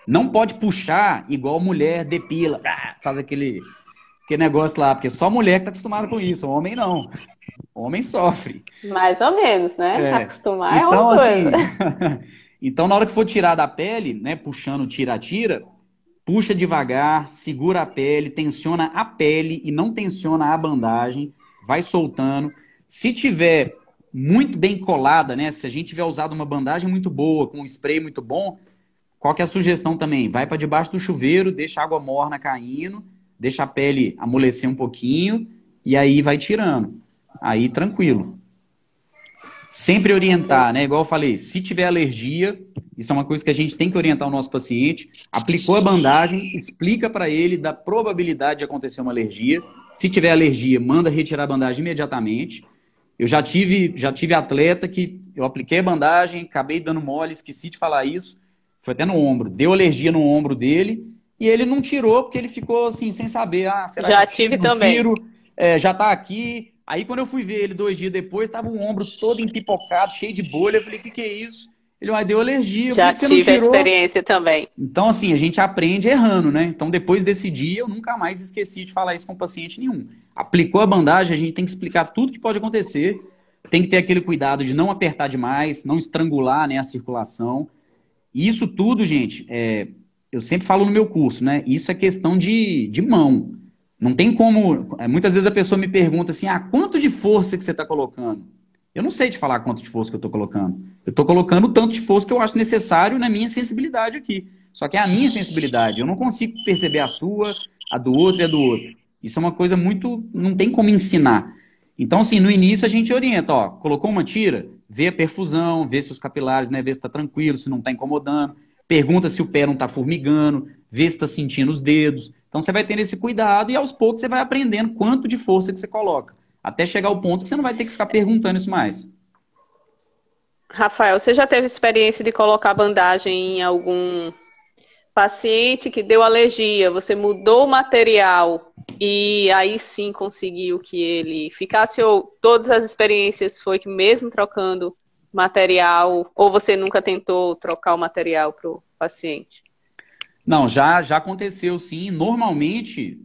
Não pode puxar igual mulher depila, faz aquele negócio lá, porque só mulher que tá acostumada com isso, homem não. Homem sofre. Mais ou menos, né? É. Acostumar é Então, uma assim, coisa. então na hora que for tirar da pele, né, puxando tira-tira, puxa devagar, segura a pele, tensiona a pele e não tensiona a bandagem, vai soltando. Se tiver muito bem colada, né, se a gente tiver usado uma bandagem muito boa, com um spray muito bom, qual que é a sugestão também? Vai para debaixo do chuveiro, deixa a água morna caindo, deixa a pele amolecer um pouquinho e aí vai tirando. Aí tranquilo. Sempre orientar, né? Igual eu falei, se tiver alergia, isso é uma coisa que a gente tem que orientar o nosso paciente. Aplicou a bandagem, explica para ele da probabilidade de acontecer uma alergia. Se tiver alergia, manda retirar a bandagem imediatamente. Eu já tive atleta que eu apliquei a bandagem, acabei dando mole, esqueci de falar isso. Foi até no ombro. Deu alergia no ombro dele e ele não tirou porque ele ficou assim, sem saber. Ah, será Já que tive tiro, não também. tiro? Já tá aqui. Aí quando eu fui ver ele 2 dias depois, tava o ombro todo empipocado, cheio de bolha. Eu falei, o que é isso? Ele, deu alergia. Eu falei, Já que você não tive a tirou? experiência também. Então, assim, a gente aprende errando, né? Então, depois desse dia, eu nunca mais esqueci de falar isso com paciente nenhum. Aplicou a bandagem, a gente tem que explicar tudo que pode acontecer. Tem que ter aquele cuidado de não apertar demais, não estrangular, né, a circulação. E isso tudo, gente, eu sempre falo no meu curso, né? Isso é questão de mão. Não tem como. Muitas vezes a pessoa me pergunta assim: quanto de força que você está colocando? Eu não sei te falar quanto de força que eu estou colocando. Eu estou colocando o tanto de força que eu acho necessário na minha sensibilidade aqui. Só que é a minha sensibilidade. Eu não consigo perceber a sua, a do outro e a do outro. Isso é uma coisa muito. Não tem como ensinar. Então, assim, no início a gente orienta, colocou uma tira, vê a perfusão, vê se os capilares, né, vê se está tranquilo, se não está incomodando, pergunta se o pé não está formigando, vê se está sentindo os dedos. Então você vai tendo esse cuidado e aos poucos você vai aprendendo quanto de força que você coloca, até chegar ao ponto que você não vai ter que ficar perguntando isso mais. Rafael, você já teve experiência de colocar bandagem em algum paciente que deu alergia? Você mudou o material e aí sim conseguiu que ele ficasse, ou todas as experiências foi que mesmo trocando material, ou você nunca tentou trocar o material para o paciente? Não, já aconteceu sim. Normalmente,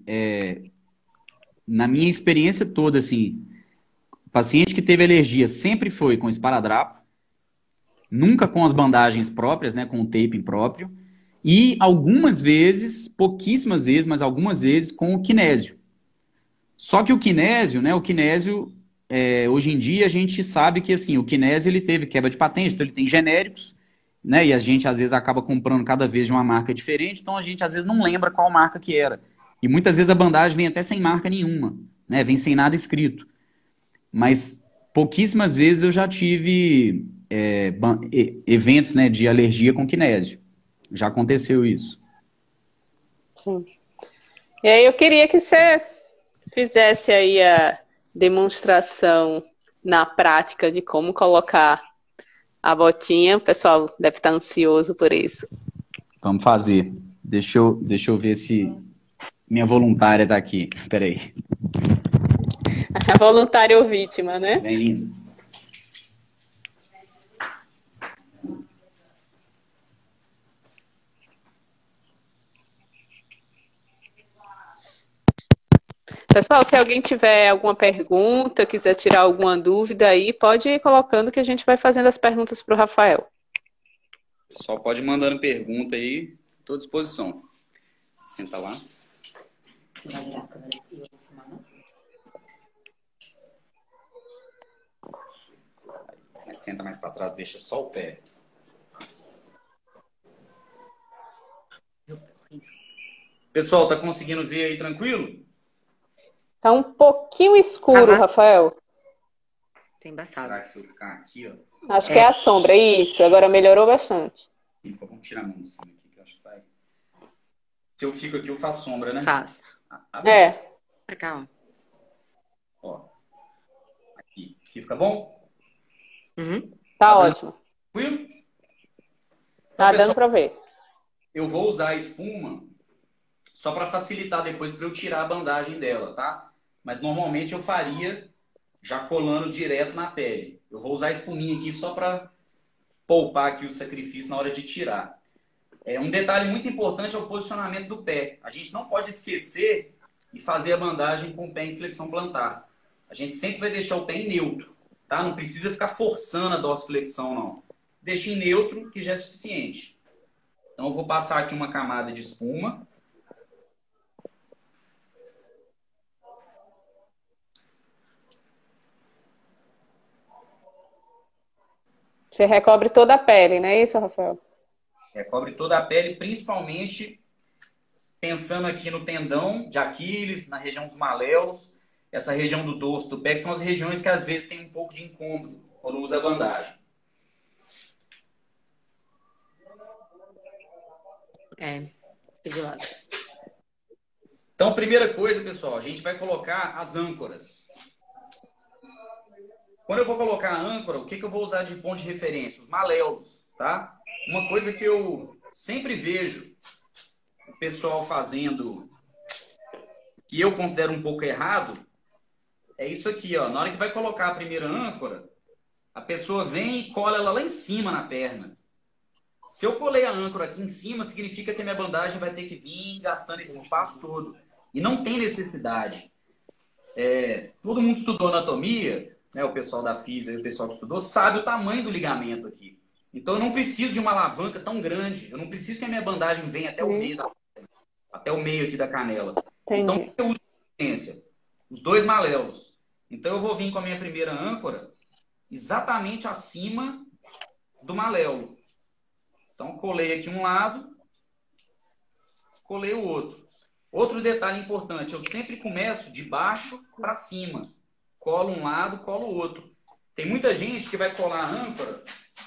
na minha experiência toda, assim, o paciente que teve alergia sempre foi com esparadrapo, nunca com as bandagens próprias, né, com o taping próprio, e algumas vezes, pouquíssimas vezes, mas algumas vezes com o kinésio. Só que o kinésio, né, hoje em dia a gente sabe que assim, o kinésio ele teve quebra de patente, então ele tem genéricos, né, e a gente às vezes acaba comprando cada vez de uma marca diferente, então a gente às vezes não lembra qual marca que era. E muitas vezes a bandagem vem até sem marca nenhuma, né, vem sem nada escrito. Mas pouquíssimas vezes eu já tive eventos, né, de alergia com kinésio. Já aconteceu isso. Sim. E aí eu queria que você fizesse aí a demonstração na prática de como colocar a botinha. O pessoal deve estar ansioso por isso. Vamos fazer. Deixa eu ver se minha voluntária está aqui. Espera aí. Voluntário ou vítima, né? Bem lindo. Pessoal, se alguém tiver alguma pergunta, quiser tirar alguma dúvida aí, pode ir colocando que a gente vai fazendo as perguntas para o Rafael. Pessoal, pode ir mandando pergunta aí. Estou à disposição. Senta lá. Você vai virar a câmera e eu vou filmar, não? Mas senta mais para trás, deixa só o pé. Pessoal, tá conseguindo ver aí tranquilo? Tá um pouquinho escuro, Rafael. Tá embaçado. Será que se eu ficar aqui, ó? Acho que é a sombra, isso. Agora melhorou bastante. Sim, vamos tirar a mão de cima aqui, que eu acho que vai. Se eu fico aqui, eu faço sombra, né? Faça. Pra cá, ó. Ó. Aqui. Aqui fica bom? Uhum. Tá ótimo. Tranquilo? Tá Então, dando pra ver. eu vou usar a espuma só para facilitar depois para eu tirar a bandagem dela, tá? Mas normalmente eu faria já colando direto na pele. Eu vou usar a espuminha aqui só para poupar aqui o sacrifício na hora de tirar. Um detalhe muito importante é o posicionamento do pé. A gente não pode esquecer de fazer a bandagem com o pé em flexão plantar. A gente sempre vai deixar o pé em neutro, tá? Não precisa ficar forçando a dorsiflexão, não. Deixa em neutro, que já é suficiente. Então, eu vou passar aqui uma camada de espuma. Você recobre toda a pele, não é isso, Rafael? Recobre toda a pele, principalmente pensando aqui no tendão de Aquiles, na região dos maléolos, essa região do dorso do pé, que são as regiões que às vezes tem um pouco de incômodo quando usa a bandagem. Fica de lado. Então, primeira coisa, pessoal, a gente vai colocar as âncoras. Quando eu vou colocar a âncora, o que eu vou usar de ponto de referência? Os maléolos, tá? Uma coisa que eu sempre vejo o pessoal fazendo, que eu considero um pouco errado, é isso aqui, ó. Na hora que vai colocar a primeira âncora, a pessoa vem e cola ela lá em cima na perna. Se eu colei a âncora aqui em cima, significa que a minha bandagem vai ter que vir gastando esse espaço todo. E não tem necessidade. Todo mundo estudou anatomia, né, o pessoal da física e o pessoal que estudou, sabe o tamanho do ligamento aqui. Então eu não preciso de uma alavanca tão grande. Eu não preciso que a minha bandagem venha até o meio até o meio aqui da canela. Entendi. Então eu uso potência, os dois maléolos. Então eu vou vir com a minha primeira âncora exatamente acima do maléolo. Então colei aqui um lado, colei o outro. Outro detalhe importante, eu sempre começo de baixo para cima. Colo um lado, colo o outro. Tem muita gente que vai colar a âncora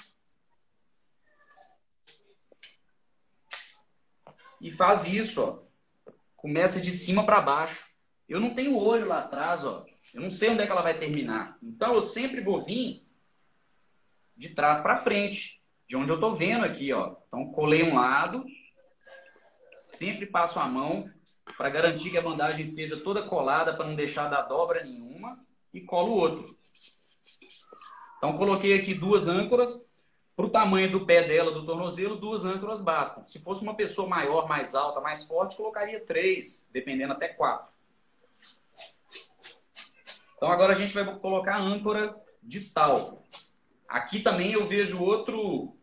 e faz isso, ó. Começa de cima para baixo. Eu não tenho olho lá atrás, ó. Eu não sei onde é que ela vai terminar. Então eu sempre vou vir de trás para frente, de onde eu tô vendo aqui, ó. Então colei um lado, sempre passo a mão para garantir que a bandagem esteja toda colada para não deixar dar dobra nenhuma e colo o outro. Então coloquei aqui duas âncoras. Para o tamanho do pé dela, do tornozelo, duas âncoras bastam. Se fosse uma pessoa maior, mais alta, mais forte, colocaria 3, dependendo até 4. Então agora a gente vai colocar a âncora distal. Aqui também eu vejo outro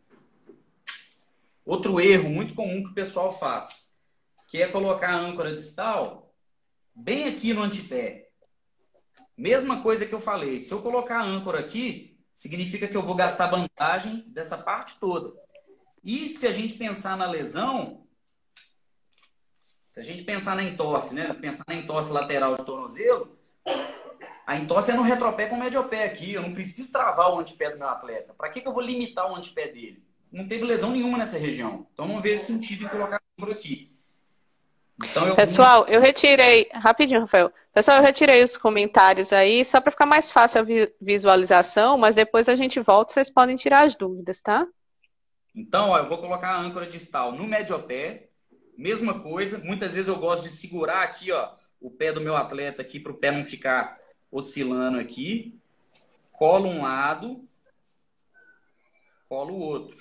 erro muito comum que o pessoal faz, que é colocar a âncora distal bem aqui no antepé. Mesma coisa que eu falei, se eu colocar a âncora aqui, significa que eu vou gastar bandagem dessa parte toda. E se a gente pensar na lesão, se a gente pensar na entorse, né? Pensar na entorse lateral de tornozelo, a entorse é no retropé com o mediopé aqui. Eu não preciso travar o antepé do meu atleta. Para que eu vou limitar o antepé dele? Não teve lesão nenhuma nessa região. Então não vejo sentido em colocar a âncora aqui. Então, Pessoal, eu retirei, rapidinho, Rafael. Pessoal, eu retirei os comentários aí, só para ficar mais fácil a visualização, mas depois a gente volta, vocês podem tirar as dúvidas, tá? Então, ó, eu vou colocar a âncora distal no mediopé, mesma coisa. Muitas vezes eu gosto de segurar aqui, ó, o pé do meu atleta aqui, para o pé não ficar oscilando aqui. Colo um lado, colo o outro.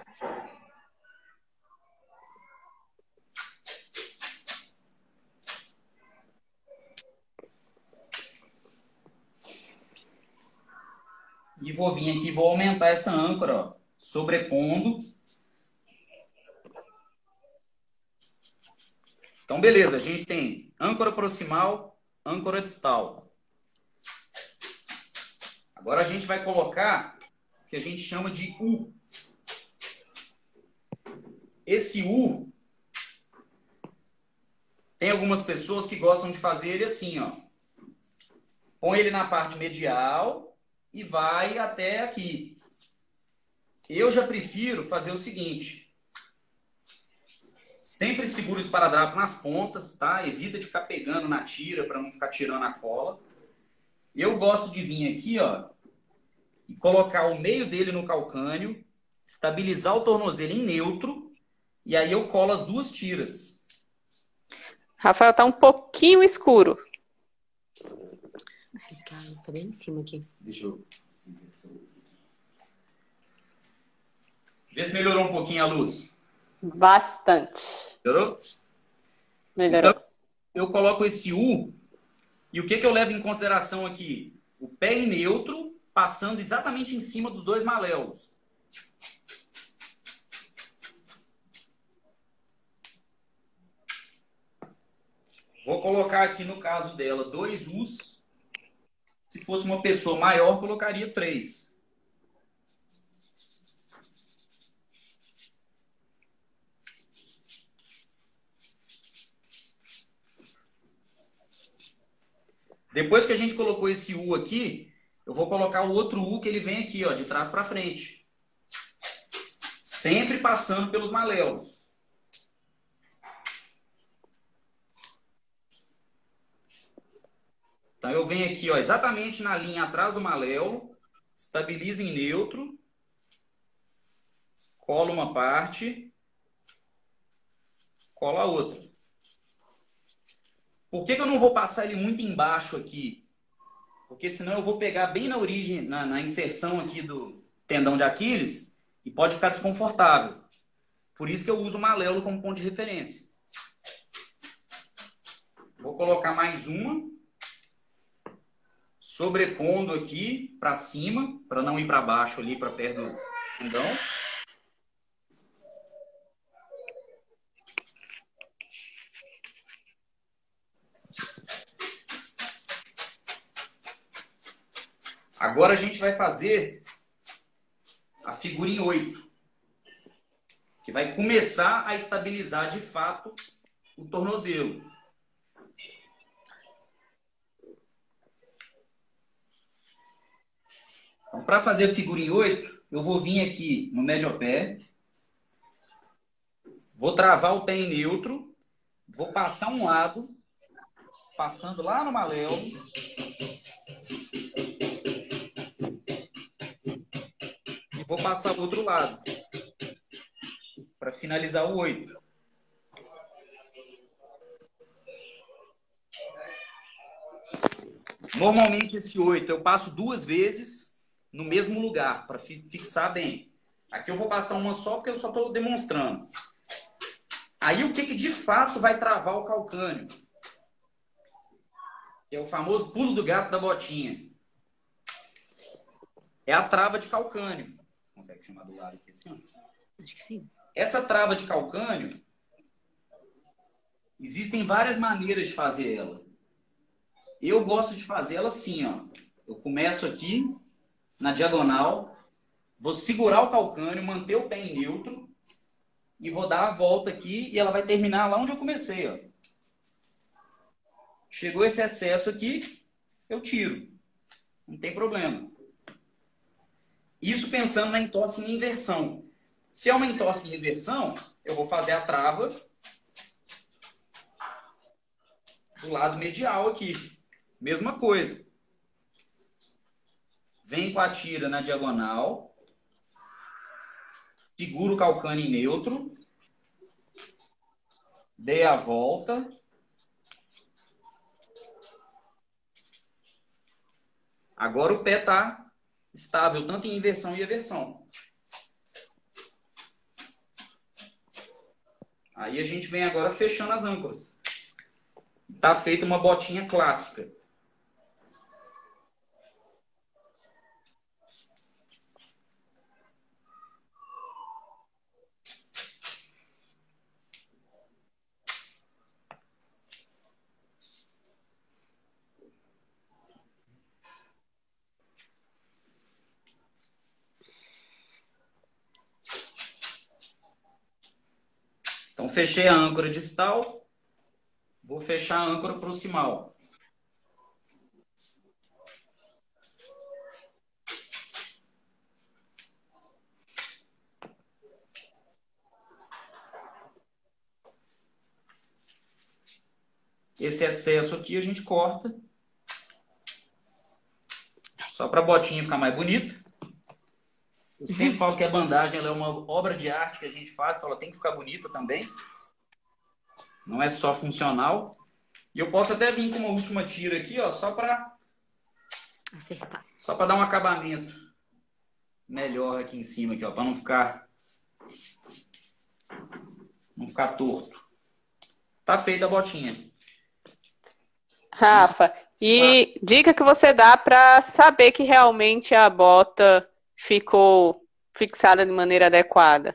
E vou vir aqui e vou aumentar essa âncora, ó, sobrepondo. Então, beleza, a gente tem âncora proximal, âncora distal. Agora a gente vai colocar o que a gente chama de U. Esse U, tem algumas pessoas que gostam de fazer ele assim, ó. Põe ele na parte medial e vai até aqui. Eu já prefiro fazer o seguinte. Sempre segura o esparadrapo nas pontas, tá? Evita de ficar pegando na tira para não ficar tirando a cola. Eu gosto de vir aqui, ó, e colocar o meio dele no calcânio, estabilizar o tornozelo em neutro, e aí eu colo as duas tiras. Rafael, tá um pouquinho escuro. A luz tá bem em cima aqui. Deixa eu... Vê se melhorou um pouquinho a luz. Bastante. Melhorou? Melhorou. Então, eu coloco esse U, e o que eu levo em consideração aqui? O pé em neutro, passando exatamente em cima dos dois maléolos. Vou colocar aqui, no caso dela, 2 U's. Se fosse uma pessoa maior, colocaria 3. Depois que a gente colocou esse U aqui, eu vou colocar o outro U que ele vem aqui, ó, de trás para frente. Sempre passando pelos maléolos. Então eu venho aqui, ó, exatamente na linha atrás do maléolo, estabilizo em neutro, colo uma parte, colo a outra. Por que eu não vou passar ele muito embaixo aqui? Porque senão eu vou pegar bem na origem, na inserção aqui do tendão de Aquiles e pode ficar desconfortável. Por isso que eu uso o maléolo como ponto de referência. Vou colocar mais uma, sobrepondo aqui para cima, para não ir para baixo ali, para perto do tendão. Agora a gente vai fazer a figura em 8, que vai começar a estabilizar de fato o tornozelo. Então, para fazer a figura em 8, eu vou vir aqui no médio pé, vou travar o pé em neutro, vou passar um lado, passando lá no maléolo, e vou passar o outro lado, para finalizar o 8. Normalmente esse 8 eu passo 2 vezes no mesmo lugar, para fixar bem. Aqui eu vou passar uma só, porque eu só estou demonstrando. Aí o que de fato vai travar o calcânio? É o famoso pulo do gato da botinha. É a trava de calcânio. Você consegue chamar do lado aqui assim? Ó? Acho que sim. Essa trava de calcânio, existem várias maneiras de fazer ela. Eu gosto de fazer ela assim, ó. Eu começo aqui, na diagonal, vou segurar o calcânio, manter o pé em neutro, e vou dar a volta aqui, e ela vai terminar lá onde eu comecei, ó. Chegou esse excesso aqui, eu tiro. Não tem problema. Isso pensando na entorse em inversão. Se é uma entorse em inversão, eu vou fazer a trava do lado medial aqui. Mesma coisa. Vem com a tira na diagonal. Seguro o calcânio em neutro. Dei a volta. Agora o pé está estável, tanto em inversão e eversão. Aí a gente vem agora fechando as âncoras. Está feita uma botinha clássica. Então, fechei a âncora distal, vou fechar a âncora proximal. Esse excesso aqui a gente corta, só para a botinha ficar mais bonita. Eu sempre falo que a bandagem ela é uma obra de arte que a gente faz, então ela tem que ficar bonita também. Não é só funcional. E eu posso até vir com uma última tira aqui, ó, só para Acertar. Só para dar um acabamento melhor aqui em cima, aqui, ó, para não ficar Não ficar torto. Tá feita a botinha. Rafa, e dica que você dá para saber que realmente a bota ficou fixada de maneira adequada?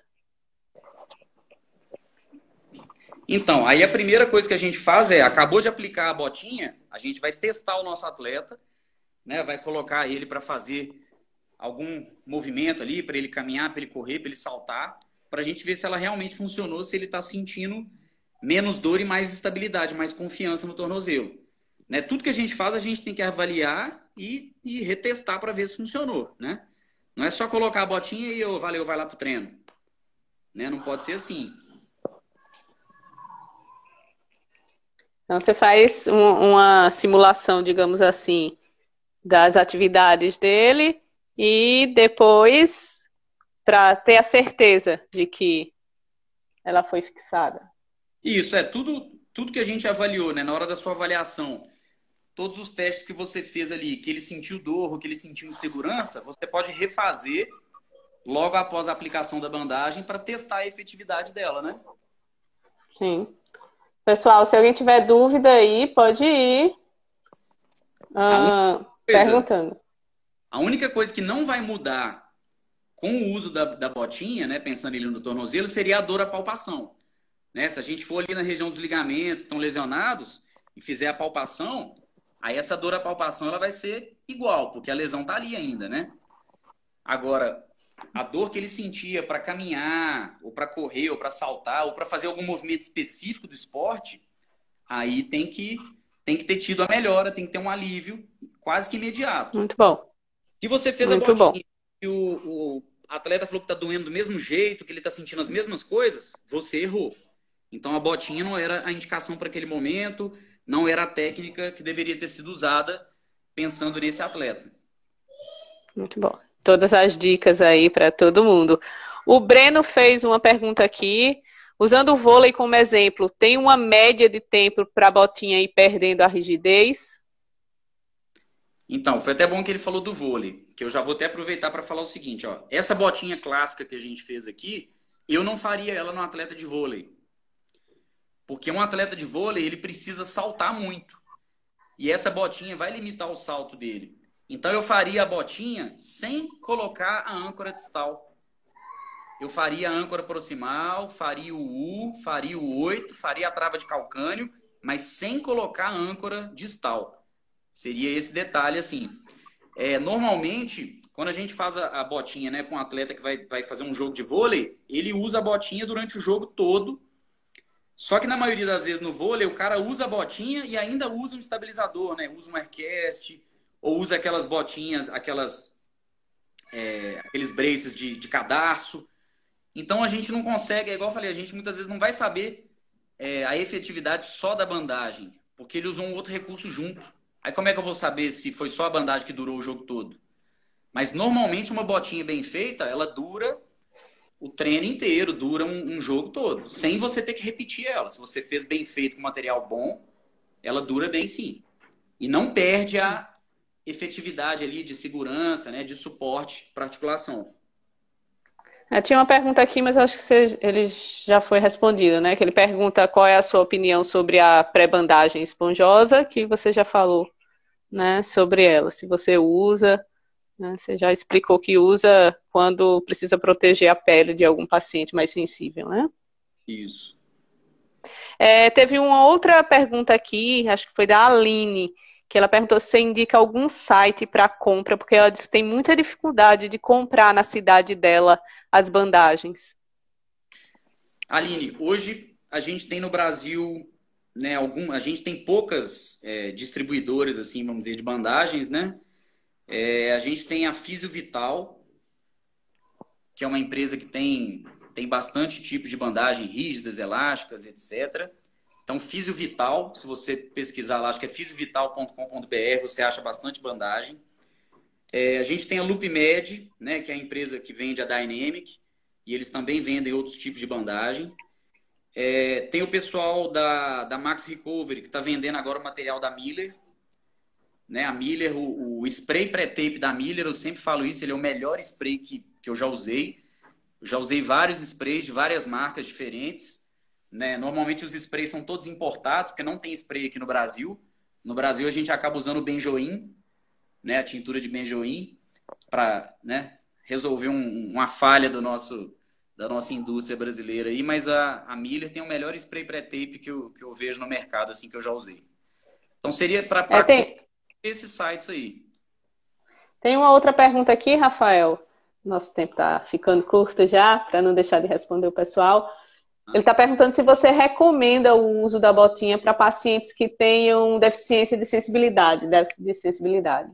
Então, aí a primeira coisa que a gente faz é, acabou de aplicar a botinha, a gente vai testar o nosso atleta, né? Vai colocar ele para fazer algum movimento ali, para ele caminhar, para ele correr, para ele saltar, para a gente ver se ela realmente funcionou, se ele está sentindo menos dor e mais estabilidade, mais confiança no tornozelo. Né? Tudo que a gente faz, a gente tem que avaliar e retestar para ver se funcionou. Né? Não é só colocar a botinha e valeu, vai lá pro treino. Né? Não pode ser assim. Então você faz uma simulação, digamos assim, das atividades dele e depois para ter a certeza de que ela foi fixada. Isso, tudo que a gente avaliou, né? Na hora da sua avaliação, todos os testes que você fez ali, que ele sentiu dor ou que ele sentiu insegurança, você pode refazer logo após a aplicação da bandagem para testar a efetividade dela, né? Sim. Pessoal, se alguém tiver dúvida aí, pode ir perguntando. A única coisa que não vai mudar com o uso da botinha, né, pensando ali no tornozelo, seria a dor à palpação. Né? Se a gente for ali na região dos ligamentos que estão lesionados e fizer a palpação, aí essa dor à palpação ela vai ser igual, porque a lesão está ali ainda, né? Agora, a dor que ele sentia para caminhar, ou para correr, ou para saltar, ou para fazer algum movimento específico do esporte, aí tem que ter tido a melhora, tem que ter um alívio quase que imediato. Muito bom. Se você fez Muito a botinha bom. e o atleta falou que está doendo do mesmo jeito, que ele está sentindo as mesmas coisas, você errou. Então a botinha não era a indicação para aquele momento, não era a técnica que deveria ter sido usada pensando nesse atleta. Muito bom. Todas as dicas aí para todo mundo. O Breno fez uma pergunta aqui. Usando o vôlei como exemplo, tem uma média de tempo para a botinha ir perdendo a rigidez? Então, foi até bom que ele falou do vôlei, que eu já vou até aproveitar para falar o seguinte, ó. Essa botinha clássica que a gente fez aqui, eu não faria ela no atleta de vôlei. Porque um atleta de vôlei, ele precisa saltar muito. E essa botinha vai limitar o salto dele. Então eu faria a botinha sem colocar a âncora distal. Eu faria a âncora proximal, faria o U, faria o 8, faria a trava de calcânio, mas sem colocar a âncora distal. Seria esse detalhe assim. Normalmente, quando a gente faz a botinha, né, com um atleta que vai fazer um jogo de vôlei, ele usa a botinha durante o jogo todo. Só que na maioria das vezes no vôlei, o cara usa a botinha e ainda usa um estabilizador, né? Usa um aircast, ou usa aquelas botinhas, aqueles braces de cadarço. Então a gente não consegue, igual eu falei, a gente muitas vezes não vai saber a efetividade só da bandagem, porque ele usou um outro recurso junto. Aí como é que eu vou saber se foi só a bandagem que durou o jogo todo? Mas normalmente uma botinha bem feita, ela dura o treino inteiro, dura um jogo todo, sem você ter que repetir ela. Se você fez bem feito com material bom, ela dura bem sim. E não perde a efetividade ali de segurança, né, de suporte para articulação. Tinha uma pergunta aqui, mas acho que ele já foi respondido, né? Que ele pergunta qual é a sua opinião sobre a pré-bandagem esponjosa, que você já falou, né, sobre ela. Se você usa, né, você já explicou que usa quando precisa proteger a pele de algum paciente mais sensível, né? Isso. Teve uma outra pergunta aqui, acho que foi da Aline, que ela perguntou se você indica algum site para compra, porque ela disse que tem muita dificuldade de comprar na cidade dela as bandagens. Aline, hoje a gente tem no Brasil, né, a gente tem poucas distribuidoras, assim, vamos dizer, de bandagens, né? A gente tem a Físio Vital, que é uma empresa que tem bastante tipos de bandagem, rígidas, elásticas, etc. Então, Físio Vital, se você pesquisar lá, acho que é fisiovital.com.br, você acha bastante bandagem. A gente tem a LoopMed, né, que é a empresa que vende a Dynamic, e eles também vendem outros tipos de bandagem. Tem o pessoal da Max Recovery, que está vendendo agora o material da Miller. Né, a Miller, o spray pré-tape da Miller, eu sempre falo isso, ele é o melhor spray que eu já usei. Eu já usei vários sprays de várias marcas diferentes. né? Normalmente os sprays são todos importados, porque não tem spray aqui no Brasil. No Brasil a gente acaba usando o benjoim, né? A tintura de benjoim, para, né, resolver uma falha da nossa indústria brasileira aí, mas a Miller tem o melhor spray pré-tape que eu vejo no mercado, assim, que eu já usei. Então seria para esses sites aí. Tem uma outra pergunta aqui, Rafael. Nosso tempo está ficando curto já, para não deixar de responder o pessoal. Ele está perguntando se você recomenda o uso da botinha para pacientes que tenham deficiência de sensibilidade, déficit de sensibilidade.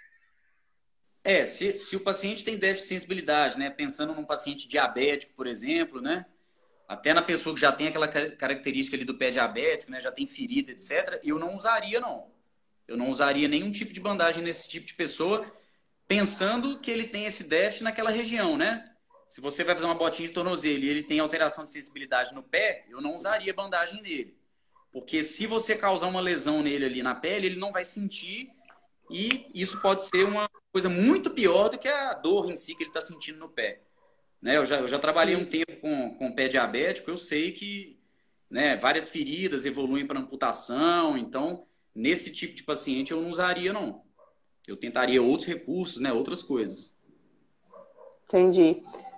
Se o paciente tem déficit de sensibilidade, né? Pensando num paciente diabético, por exemplo, né? Até na pessoa que já tem aquela característica ali do pé diabético, né? Já tem ferida, etc. Eu não usaria, não. Eu não usaria nenhum tipo de bandagem nesse tipo de pessoa, pensando que ele tem esse déficit naquela região, né? Se você vai fazer uma botinha de tornozelo e ele tem alteração de sensibilidade no pé, eu não usaria bandagem nele. Porque se você causar uma lesão nele ali na pele, ele não vai sentir, e isso pode ser uma coisa muito pior do que a dor em si que ele está sentindo no pé. Né? Eu já trabalhei um tempo com pé diabético, eu sei que, né, várias feridas evoluem para amputação, então nesse tipo de paciente eu não usaria, não. Eu tentaria outros recursos, né, outras coisas. Entendi.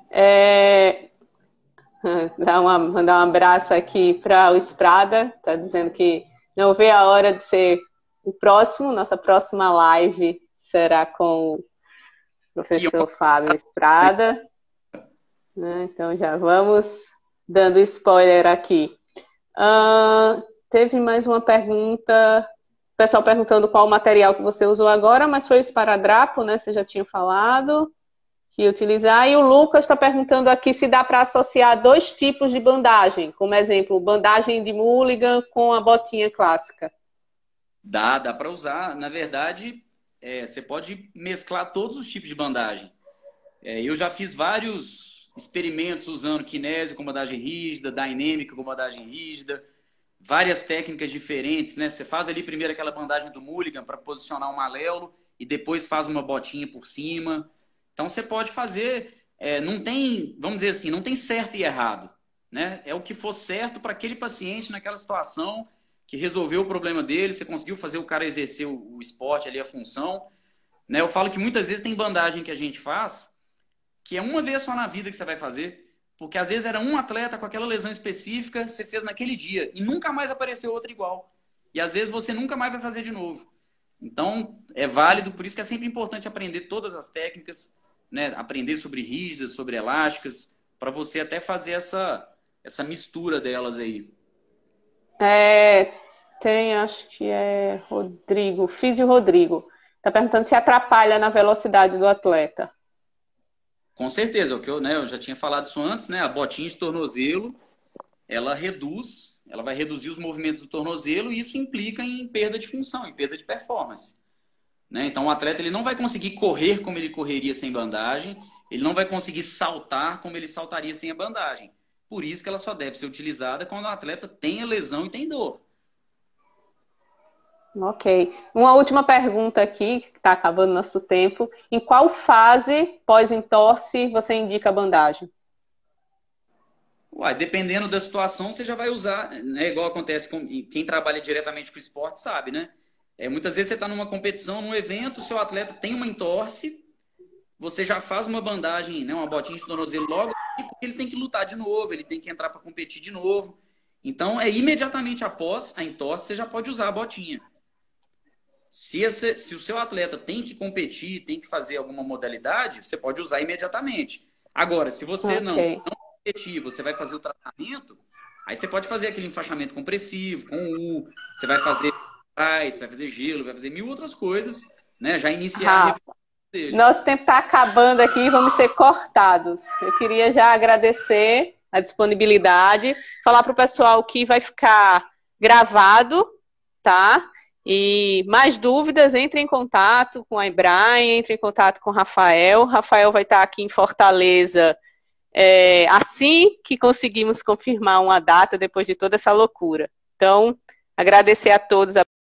Mandar um abraço aqui para o Esprada, está dizendo que não vê a hora de ser o próximo, nossa próxima live será com o professor Fábio Esprada. Né? Então já vamos dando spoiler aqui. Teve mais uma pergunta, o pessoal perguntando qual o material que você usou agora, mas foi o esparadrapo, né? Você já tinha falado que ia utilizar. E o Lucas está perguntando aqui se dá para associar dois tipos de bandagem, como exemplo, bandagem de Mulligan com a botinha clássica. Dá para usar. Na verdade, você pode mesclar todos os tipos de bandagem. Eu já fiz vários experimentos usando kinésio com bandagem rígida, dinâmica com bandagem rígida, várias técnicas diferentes, né? Você faz ali primeiro aquela bandagem do Mulligan para posicionar um maléolo e depois faz uma botinha por cima. Então você pode fazer, não tem, vamos dizer assim, não tem certo e errado, né? É o que for certo para aquele paciente naquela situação, que resolveu o problema dele, você conseguiu fazer o cara exercer o esporte ali, a função. Né? Eu falo que muitas vezes tem bandagem que a gente faz que é uma vez só na vida que você vai fazer, porque às vezes era um atleta com aquela lesão específica, você fez naquele dia e nunca mais apareceu outra igual. E às vezes você nunca mais vai fazer de novo. Então é válido, por isso que é sempre importante aprender todas as técnicas, né? Aprender sobre rígidas, sobre elásticas, para você até fazer essa mistura delas aí. Acho que é Rodrigo, Físio Rodrigo. Está perguntando se atrapalha na velocidade do atleta. Com certeza, o que eu já tinha falado isso antes, né? A botinha de tornozelo, ela vai reduzir os movimentos do tornozelo e isso implica em perda de função, em perda de performance. Né? Então o atleta ele não vai conseguir correr como ele correria sem bandagem, ele não vai conseguir saltar como ele saltaria sem a bandagem. Por isso que ela só deve ser utilizada quando o atleta tem a lesão e tem dor. Ok. Uma última pergunta aqui, que está acabando nosso tempo. Em qual fase pós-entorse você indica a bandagem? Dependendo da situação, você já vai usar, né? Igual acontece com quem trabalha diretamente com o esporte, sabe, né? Muitas vezes você está numa competição, num evento, o seu atleta tem uma entorse, você já faz uma bandagem, né, uma botinha de tornozelo logo, porque ele tem que lutar de novo, ele tem que entrar para competir de novo. Então, imediatamente após a entorse, você já pode usar a botinha. Se o seu atleta tem que competir, tem que fazer alguma modalidade, você pode usar imediatamente. Agora, se você não competir, você vai fazer o tratamento, aí você pode fazer aquele enfaixamento compressivo, com U, você vai fazer você vai fazer gelo, vai fazer mil outras coisas, né? Já iniciar dele. Nosso tempo está acabando aqui, vamos ser cortados. Eu queria já agradecer a disponibilidade, falar para o pessoal que vai ficar gravado, tá? E mais dúvidas, entre em contato com a Ibrahim, entre em contato com o Rafael. Rafael vai estar aqui em Fortaleza assim que conseguimos confirmar uma data depois de toda essa loucura. Então, agradecer a todos.